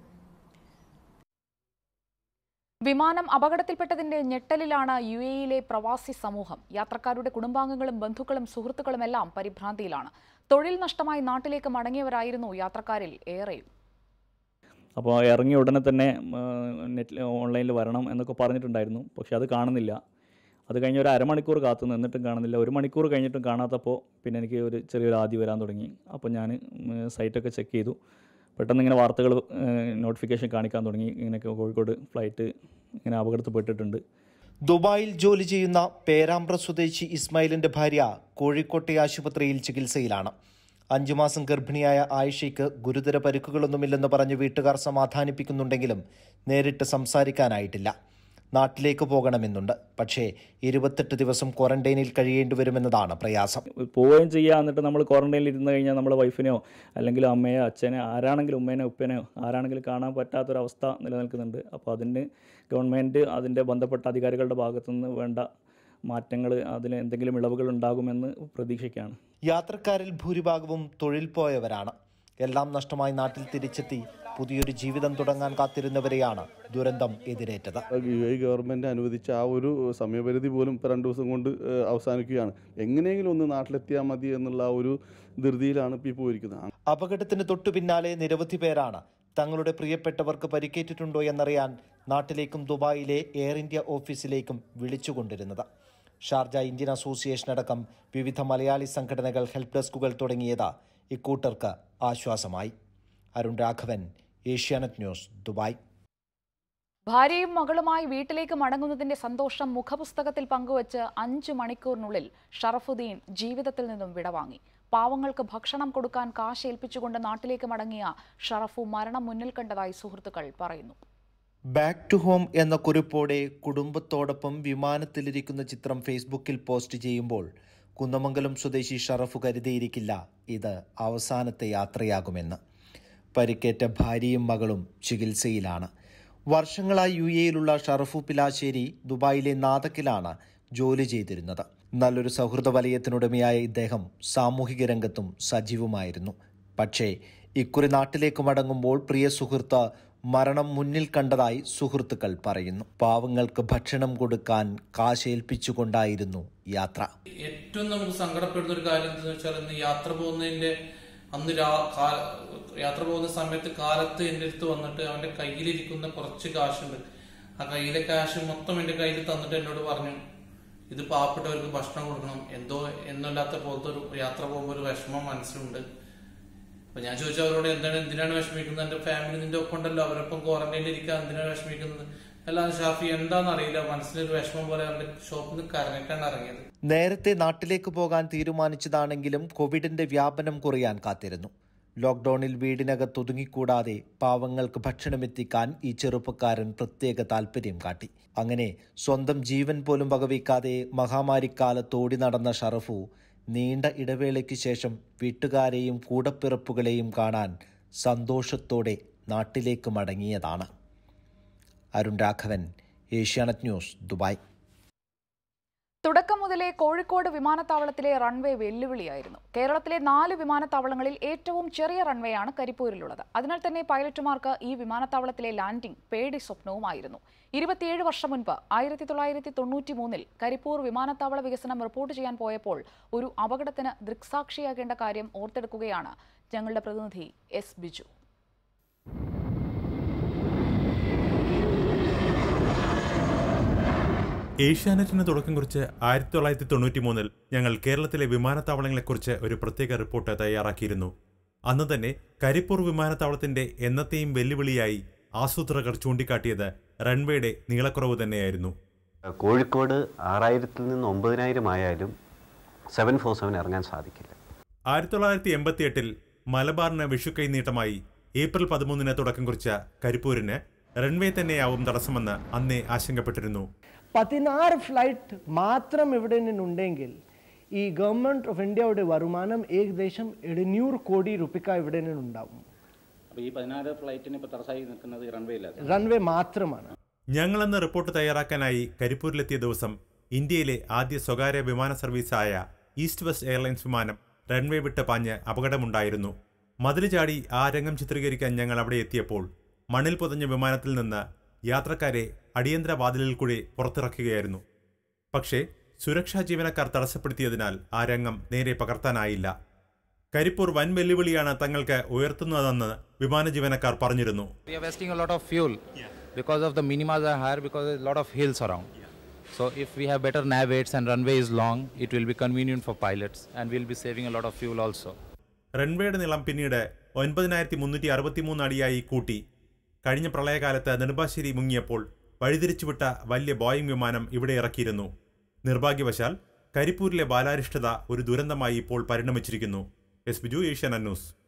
വിമാനം അപകടത്തിൽപ്പെട്ടതിന്റെ ഞെട്ടലിലാണ് യു എയിലെ പ്രവാസി സമൂഹം. യാത്രക്കാരുടെ കുടുംബാംഗങ്ങളും ബന്ധുക്കളും സുഹൃത്തുക്കളും എല്ലാം പരിഭ്രാന്തിയിലാണ്. തൊഴിൽ നഷ്ടമായി നാട്ടിലേക്ക് മടങ്ങിയവരായിരുന്നു യാത്രക്കാരിൽ ഏറെയും. അപ്പോൾ ഇറങ്ങിയ ഉടനെ തന്നെ നെറ്റിൽ ഓൺലൈനിൽ വരണം എന്നൊക്കെ പറഞ്ഞിട്ടുണ്ടായിരുന്നു. പക്ഷെ അത് കാണുന്നില്ല. അത് കഴിഞ്ഞ് ഒരു അരമണിക്കൂർ കാത്തു നിന്നിട്ടും കാണുന്നില്ല. ഒരു മണിക്കൂർ കഴിഞ്ഞിട്ടും കാണാത്തപ്പോൾ പിന്നെ എനിക്ക് ഒരു ചെറിയൊരു ആദി വരാൻ തുടങ്ങി. അപ്പോൾ ഞാൻ സൈറ്റൊക്കെ ചെക്ക് ചെയ്തു. പെട്ടെന്ന് ഇങ്ങനെ വാർത്തകൾ നോട്ടിഫിക്കേഷൻ കാണിക്കാൻ തുടങ്ങി. ഇങ്ങനെയൊക്കെ കോഴിക്കോട് ഫ്ലൈറ്റ് ഇങ്ങനെ അപകടത്തിൽപ്പെട്ടിട്ടുണ്ട്. ദുബായിൽ ജോലി ചെയ്യുന്ന പേരാമ്പ്ര സ്വദേശി ഇസ്മായിലിന്റെ ഭാര്യ കോഴിക്കോട്ടെ ആശുപത്രിയിൽ ചികിത്സയിലാണ്. അഞ്ചു മാസം ഗർഭിണിയായ ആയിഷയ്ക്ക് ഗുരുതര പരിക്കുകളൊന്നുമില്ലെന്ന് പറഞ്ഞ് വീട്ടുകാർ സമാധാനിപ്പിക്കുന്നുണ്ടെങ്കിലും നേരിട്ട് സംസാരിക്കാനായിട്ടില്ല. നാട്ടിലേക്ക് പോകണമെന്നുണ്ട്. പക്ഷേ ഇരുപത്തെട്ട് ദിവസം ക്വാറന്റൈനിൽ കഴിയേണ്ടി വരുമെന്നതാണ് പ്രയാസം. പോവുകയും ചെയ്യുക, എന്നിട്ട് നമ്മൾ ക്വാറന്റൈനിൽ ഇരുന്ന് കഴിഞ്ഞാൽ നമ്മളെ വൈഫിനെയോ അല്ലെങ്കിൽ അമ്മയോ അച്ഛനെയോ ആരാണെങ്കിലും ഉമ്മേനോ ഉപ്പനെയോ ആരാണെങ്കിലും കാണാൻ പറ്റാത്തൊരവസ്ഥ നിലനിൽക്കുന്നുണ്ട്. അപ്പോൾ അതിന് ഗവൺമെൻറ് അതിൻ്റെ ബന്ധപ്പെട്ട അധികാരികളുടെ ഭാഗത്തുനിന്ന് വേണ്ട മാറ്റങ്ങൾ, അതിന് എന്തെങ്കിലും ഇളവുകൾ ഉണ്ടാകുമെന്ന് പ്രതീക്ഷിക്കുകയാണ്. യാത്രക്കാരിൽ ഭൂരിഭാഗവും തൊഴിൽ പോയവരാണ്. എല്ലാം നഷ്ടമായി നാട്ടിൽ തിരിച്ചെത്തി പുതിയൊരു ജീവിതം തുടങ്ങാൻ കാത്തിരുന്നവരെയാണ് ദുരന്തം എതിരേറ്റത്. യു എ ഗവൺമെൻറ് അനുവദിച്ച ആ ഒരു സമയപരിധി പോലും ഇപ്പോൾ രണ്ട് ദിവസം കൊണ്ട് അവസാനിക്കുകയാണ്. എങ്ങനെയെങ്കിലും ഒന്ന് നാട്ടിലെത്തിയാൽ മതി എന്നുള്ള ആ ഒരു ധൃതിയിലാണ് ഇപ്പോൾ പോയിരിക്കുന്നത്. അപകടത്തിന് തൊട്ടു പിന്നാലെ നിരവധി പേരാണ് തങ്ങളുടെ പ്രിയപ്പെട്ടവർക്ക് പരിക്കേറ്റിട്ടുണ്ടോ എന്നറിയാൻ നാട്ടിലേക്കും ദുബായിലെ എയർ ഇന്ത്യ ഓഫീസിലേക്കും വിളിച്ചുകൊണ്ടിരുന്നത്. ഷാർജ ഇന്ത്യൻ അസോസിയേഷൻ അടക്കം വിവിധ മലയാളി സംഘടനകൾ ഹെൽപ്പ് ഡെസ്കുകൾ തുടങ്ങിയത് ഇക്കൂട്ടർക്ക് ആശ്വാസമായി. Arun Raghavan, Asianet News, Dubai. ഭാര്യയും മകളുമായി വീട്ടിലേക്ക് മടങ്ങുന്നതിന്റെ സന്തോഷം മുഖപുസ്തകത്തിൽ പങ്കുവച്ച് അഞ്ചു മണിക്കൂറിനുള്ളിൽ ഷറഫുദ്ദീൻ ജീവിതത്തിൽ നിന്നും വിടവാങ്ങി. പാവങ്ങൾക്ക് ഭക്ഷണം കൊടുക്കാൻ കാശ് ഏൽപ്പിച്ചുകൊണ്ട് നാട്ടിലേക്ക് മടങ്ങിയ ഷറഫു മരണം മുന്നിൽ കണ്ടതായി സുഹൃത്തുക്കൾ പറയുന്നു. ബാക്ക് ടു ഹോം എന്ന കുറിപ്പോടെ കുടുംബത്തോടൊപ്പം വിമാനത്തിലിരിക്കുന്ന ചിത്രം ഫേസ്ബുക്കിൽ പോസ്റ്റ് ചെയ്യുമ്പോൾ കുന്നമംഗലം സ്വദേശി ഷറഫു കരുതിയിരിക്കില്ല ഇത് അവസാനത്തെ യാത്രയാകുമെന്ന്. പരിക്കേറ്റ ഭാര്യയും മകളും ചികിത്സയിലാണ്. വർഷങ്ങളായി യു എയിലുള്ള ഷറഫു പിലാശ്ശേരി ദുബായിലെ നാദക്കിലാണ് ജോലി ചെയ്തിരുന്നത്. നല്ലൊരു സൗഹൃദ വലയത്തിനുടമയായ ഇദ്ദേഹം സാമൂഹിക രംഗത്തും സജീവമായിരുന്നു. പക്ഷേ ഇക്കുറി നാട്ടിലേക്ക് മടങ്ങുമ്പോൾ പ്രിയ സുഹൃത്ത് മരണം മുന്നിൽ കണ്ടതായി സുഹൃത്തുക്കൾ പറയുന്നു. പാവങ്ങൾക്ക് ഭക്ഷണം കൊടുക്കാൻ കാശേൽപ്പിച്ചുകൊണ്ടായിരുന്നു യാത്ര. ഏറ്റവും നമുക്ക് സങ്കടപ്പെടുന്ന ഒരു കാര്യം എന്താണെന്ന് വെച്ചാൽ ഇന്ന് യാത്ര പോകുന്നതിന്റെ അന്ന് യാത്ര പോകുന്ന സമയത്ത് കാലത്ത് എൻ്റെ അടുത്ത് വന്നിട്ട് അവന്റെ കയ്യിലിരിക്കുന്ന കുറച്ച് കാശുണ്ട്. ആ കയ്യിലെ കാശ് മൊത്തം എന്റെ കയ്യിൽ തന്നിട്ട് എന്നോട് പറഞ്ഞു, ഇത് പാവപ്പെട്ടവർക്ക് ഭക്ഷണം കൊടുക്കണം, എന്തോ എന്നല്ലാത്ത പോലത്തെ ഒരു യാത്ര പോകുമ്പോൾ ഒരു വിഷമം മനസ്സിലുണ്ട്. അപ്പൊ ഞാൻ ചോദിച്ചു അവരോട് എന്താണ് എന്തിനാണ് വിഷമിക്കുന്നത്, എന്റെ ഫാമിലി നിന്റെ ഒപ്പം ഉണ്ടല്ലോ, അവരൊപ്പം ക്വാറന്റൈനിൽ ഇരിക്കാൻ എന്തിനാണ് വിഷമിക്കുന്നത്? അല്ലാതെ ഷാഫി എന്താണെന്നറിയില്ല, മനസ്സിലൊരു വിഷമം പോലെ അവരുടെ ഷോപ്പിൽ നിന്ന് കരഞ്ഞിട്ടാണ് ഇറങ്ങിയത്. നേരത്തെ നാട്ടിലേക്ക് പോകാൻ തീരുമാനിച്ചതാണെങ്കിലും കോവിഡിന്റെ വ്യാപനം കുറയാൻ കാത്തിരുന്നു. ലോക്ക്ഡൌണിൽ വീടിനകത്ത് ഒതുങ്ങിക്കൂടാതെ പാവങ്ങൾക്ക് ഭക്ഷണമെത്തിക്കാൻ ഈ ചെറുപ്പക്കാരൻ പ്രത്യേക താല്പര്യം കാട്ടി. അങ്ങനെ സ്വന്തം ജീവൻ പോലും വകവയ്ക്കാതെ മഹാമാരിക്കാലത്ത് ഓടി നടന്ന ഷറഫു നീണ്ട ഇടവേളയ്ക്ക് ശേഷം വീട്ടുകാരെയും കൂടപ്പിറപ്പുകളെയും കാണാൻ സന്തോഷത്തോടെ നാട്ടിലേക്ക് മടങ്ങിയതാണ്. Arun Raghavan, Asianet News, Dubai. തുടക്കം മുതലേ കോഴിക്കോട് വിമാനത്താവളത്തിലെ റൺവേ വെല്ലുവിളിയായിരുന്നു. കേരളത്തിലെ നാല് വിമാനത്താവളങ്ങളിൽ ഏറ്റവും ചെറിയ റൺവേയാണ് കരിപ്പൂരിലുള്ളത്. അതിനാൽ തന്നെ പൈലറ്റുമാർക്ക് ഈ വിമാനത്താവളത്തിലെ ലാൻഡിംഗ് പേടി സ്വപ്നവുമായിരുന്നു. ഇരുപത്തിയേഴ് വർഷം മുൻപ് ആയിരത്തി തൊള്ളായിരത്തി തൊണ്ണൂറ്റി മൂന്നിൽ കരിപ്പൂർ വിമാനത്താവള വികസനം റിപ്പോർട്ട് ചെയ്യാൻ പോയപ്പോൾ ഒരു അപകടത്തിന് ദൃക്സാക്ഷിയാകേണ്ട കാര്യം ഓർത്തെടുക്കുകയാണ് ഞങ്ങളുടെ പ്രതിനിധി എസ് ബിജു. ഏഷ്യാനെറ്റിന് തുടക്കം കുറിച്ച് ആയിരത്തി തൊള്ളായിരത്തി തൊണ്ണൂറ്റി മൂന്നിൽ ഞങ്ങൾ കേരളത്തിലെ വിമാനത്താവളങ്ങളെക്കുറിച്ച് ഒരു പ്രത്യേക റിപ്പോർട്ട് തയ്യാറാക്കിയിരുന്നു. അന്ന് തന്നെ കരിപ്പൂർ വിമാനത്താവളത്തിന്റെ എന്നത്തെയും വെല്ലുവിളിയായി ആസൂത്രകർ ചൂണ്ടിക്കാട്ടിയത് റൺവേയുടെ നീളക്കുറവ് തന്നെയായിരുന്നു. കോഴിക്കോട് ആറായിരത്തിൽ നിന്ന് ഒമ്പതിനായിരം ആയാലും സെവൻ ഫോർ സെവൻ ഇറങ്ങാൻ സാധിക്കില്ല. ആയിരത്തി തൊള്ളായിരത്തി എൺപത്തി എട്ടിൽ മലബാറിന് വിഷുക്കൈ നീട്ടമായി ഏപ്രിൽ പതിമൂന്നിന് തുടക്കം കുറിച്ച കരിപ്പൂരിന് റൺവേ തന്നെയാവും തടസ്സമെന്ന് അന്നേ ആശങ്കപ്പെട്ടിരുന്നു. പതിനാറ് ഫ്ലൈറ്റ് മാത്രം ഇവിടെ നിന്നുണ്ടെങ്കിൽ ഈ ഗവൺമെന്റ് ഓഫ് ഇന്ത്യയുടെ വരുമാനം ഏകദേശം എഴുന്നൂറ് കോടി രൂപ ഇവിടെ നിന്നുണ്ടാവും. ഈ പതിനാറ് ഫ്ലൈറ്റിന് ഇപ്പോൾ തടസ്സമായി നിൽക്കുന്നത് റൺവേ ഇല്ല, റൺവേ മാത്രമാണ്. ഞങ്ങളെന്ന് റിപ്പോർട്ട് തയ്യാറാക്കാനായി കരിപ്പൂരിലെത്തിയ ദിവസം ഇന്ത്യയിലെ ആദ്യ സ്വകാര്യ വിമാന സർവീസായ ഈസ്റ്റ് വെസ്റ്റ് എയർലൈൻസ് വിമാനം റൺവേ വിട്ട് പാഞ്ഞ് അപകടമുണ്ടായിരുന്നു. മതിൽ ചാടി ആ രംഗം ചിത്രീകരിക്കാൻ ഞങ്ങൾ അവിടെ എത്തിയപ്പോൾ മണ്ണിൽ പൊതഞ്ഞ വിമാനത്തിൽ നിന്ന് യാത്രക്കാരെ അടിയന്തര വാതിലിൽ കൂടി പുറത്തിറക്കുകയായിരുന്നു. പക്ഷേ സുരക്ഷാ ജീവനക്കാർ തടസ്സപ്പെടുത്തിയതിനാൽ ആ രംഗം നേരെ പകർത്താനായില്ല. കരിപ്പൂർ വൻ വെല്ലുവിളിയാണ് തങ്ങൾക്ക് ഉയർത്തുന്നതെന്ന് വിമാന ജീവനക്കാർ പറഞ്ഞിരുന്നു. We are wasting a lot of fuel because of the minimas are higher because there is a lot of hills around. So if we have better nav aids and runway is long, it will be convenient for pilots and we'll be saving a lot of fuel also. റൺവേയുടെ നീളം പിന്നീട് ഒൻപതിനായിരത്തി മുന്നൂറ്റി അറുപത്തിമൂന്ന് അടിയായി കൂട്ടി. കഴിഞ്ഞ പ്രളയകാലത്ത് നെടുമ്പാശ്ശേരി മുങ്ങിയപ്പോൾ വഴിതിരിച്ചുവിട്ട വലിയ Boeing വിമാനം ഇവിടെ ഇറക്കിയിരുന്നു. നിർഭാഗ്യവശാൽ കരിപ്പൂരിലെ ബാലാരിഷ്ടത ഒരു ദുരന്തമായി ഇപ്പോൾ പരിണമിച്ചിരിക്കുന്നു. S Biju, Asianet news.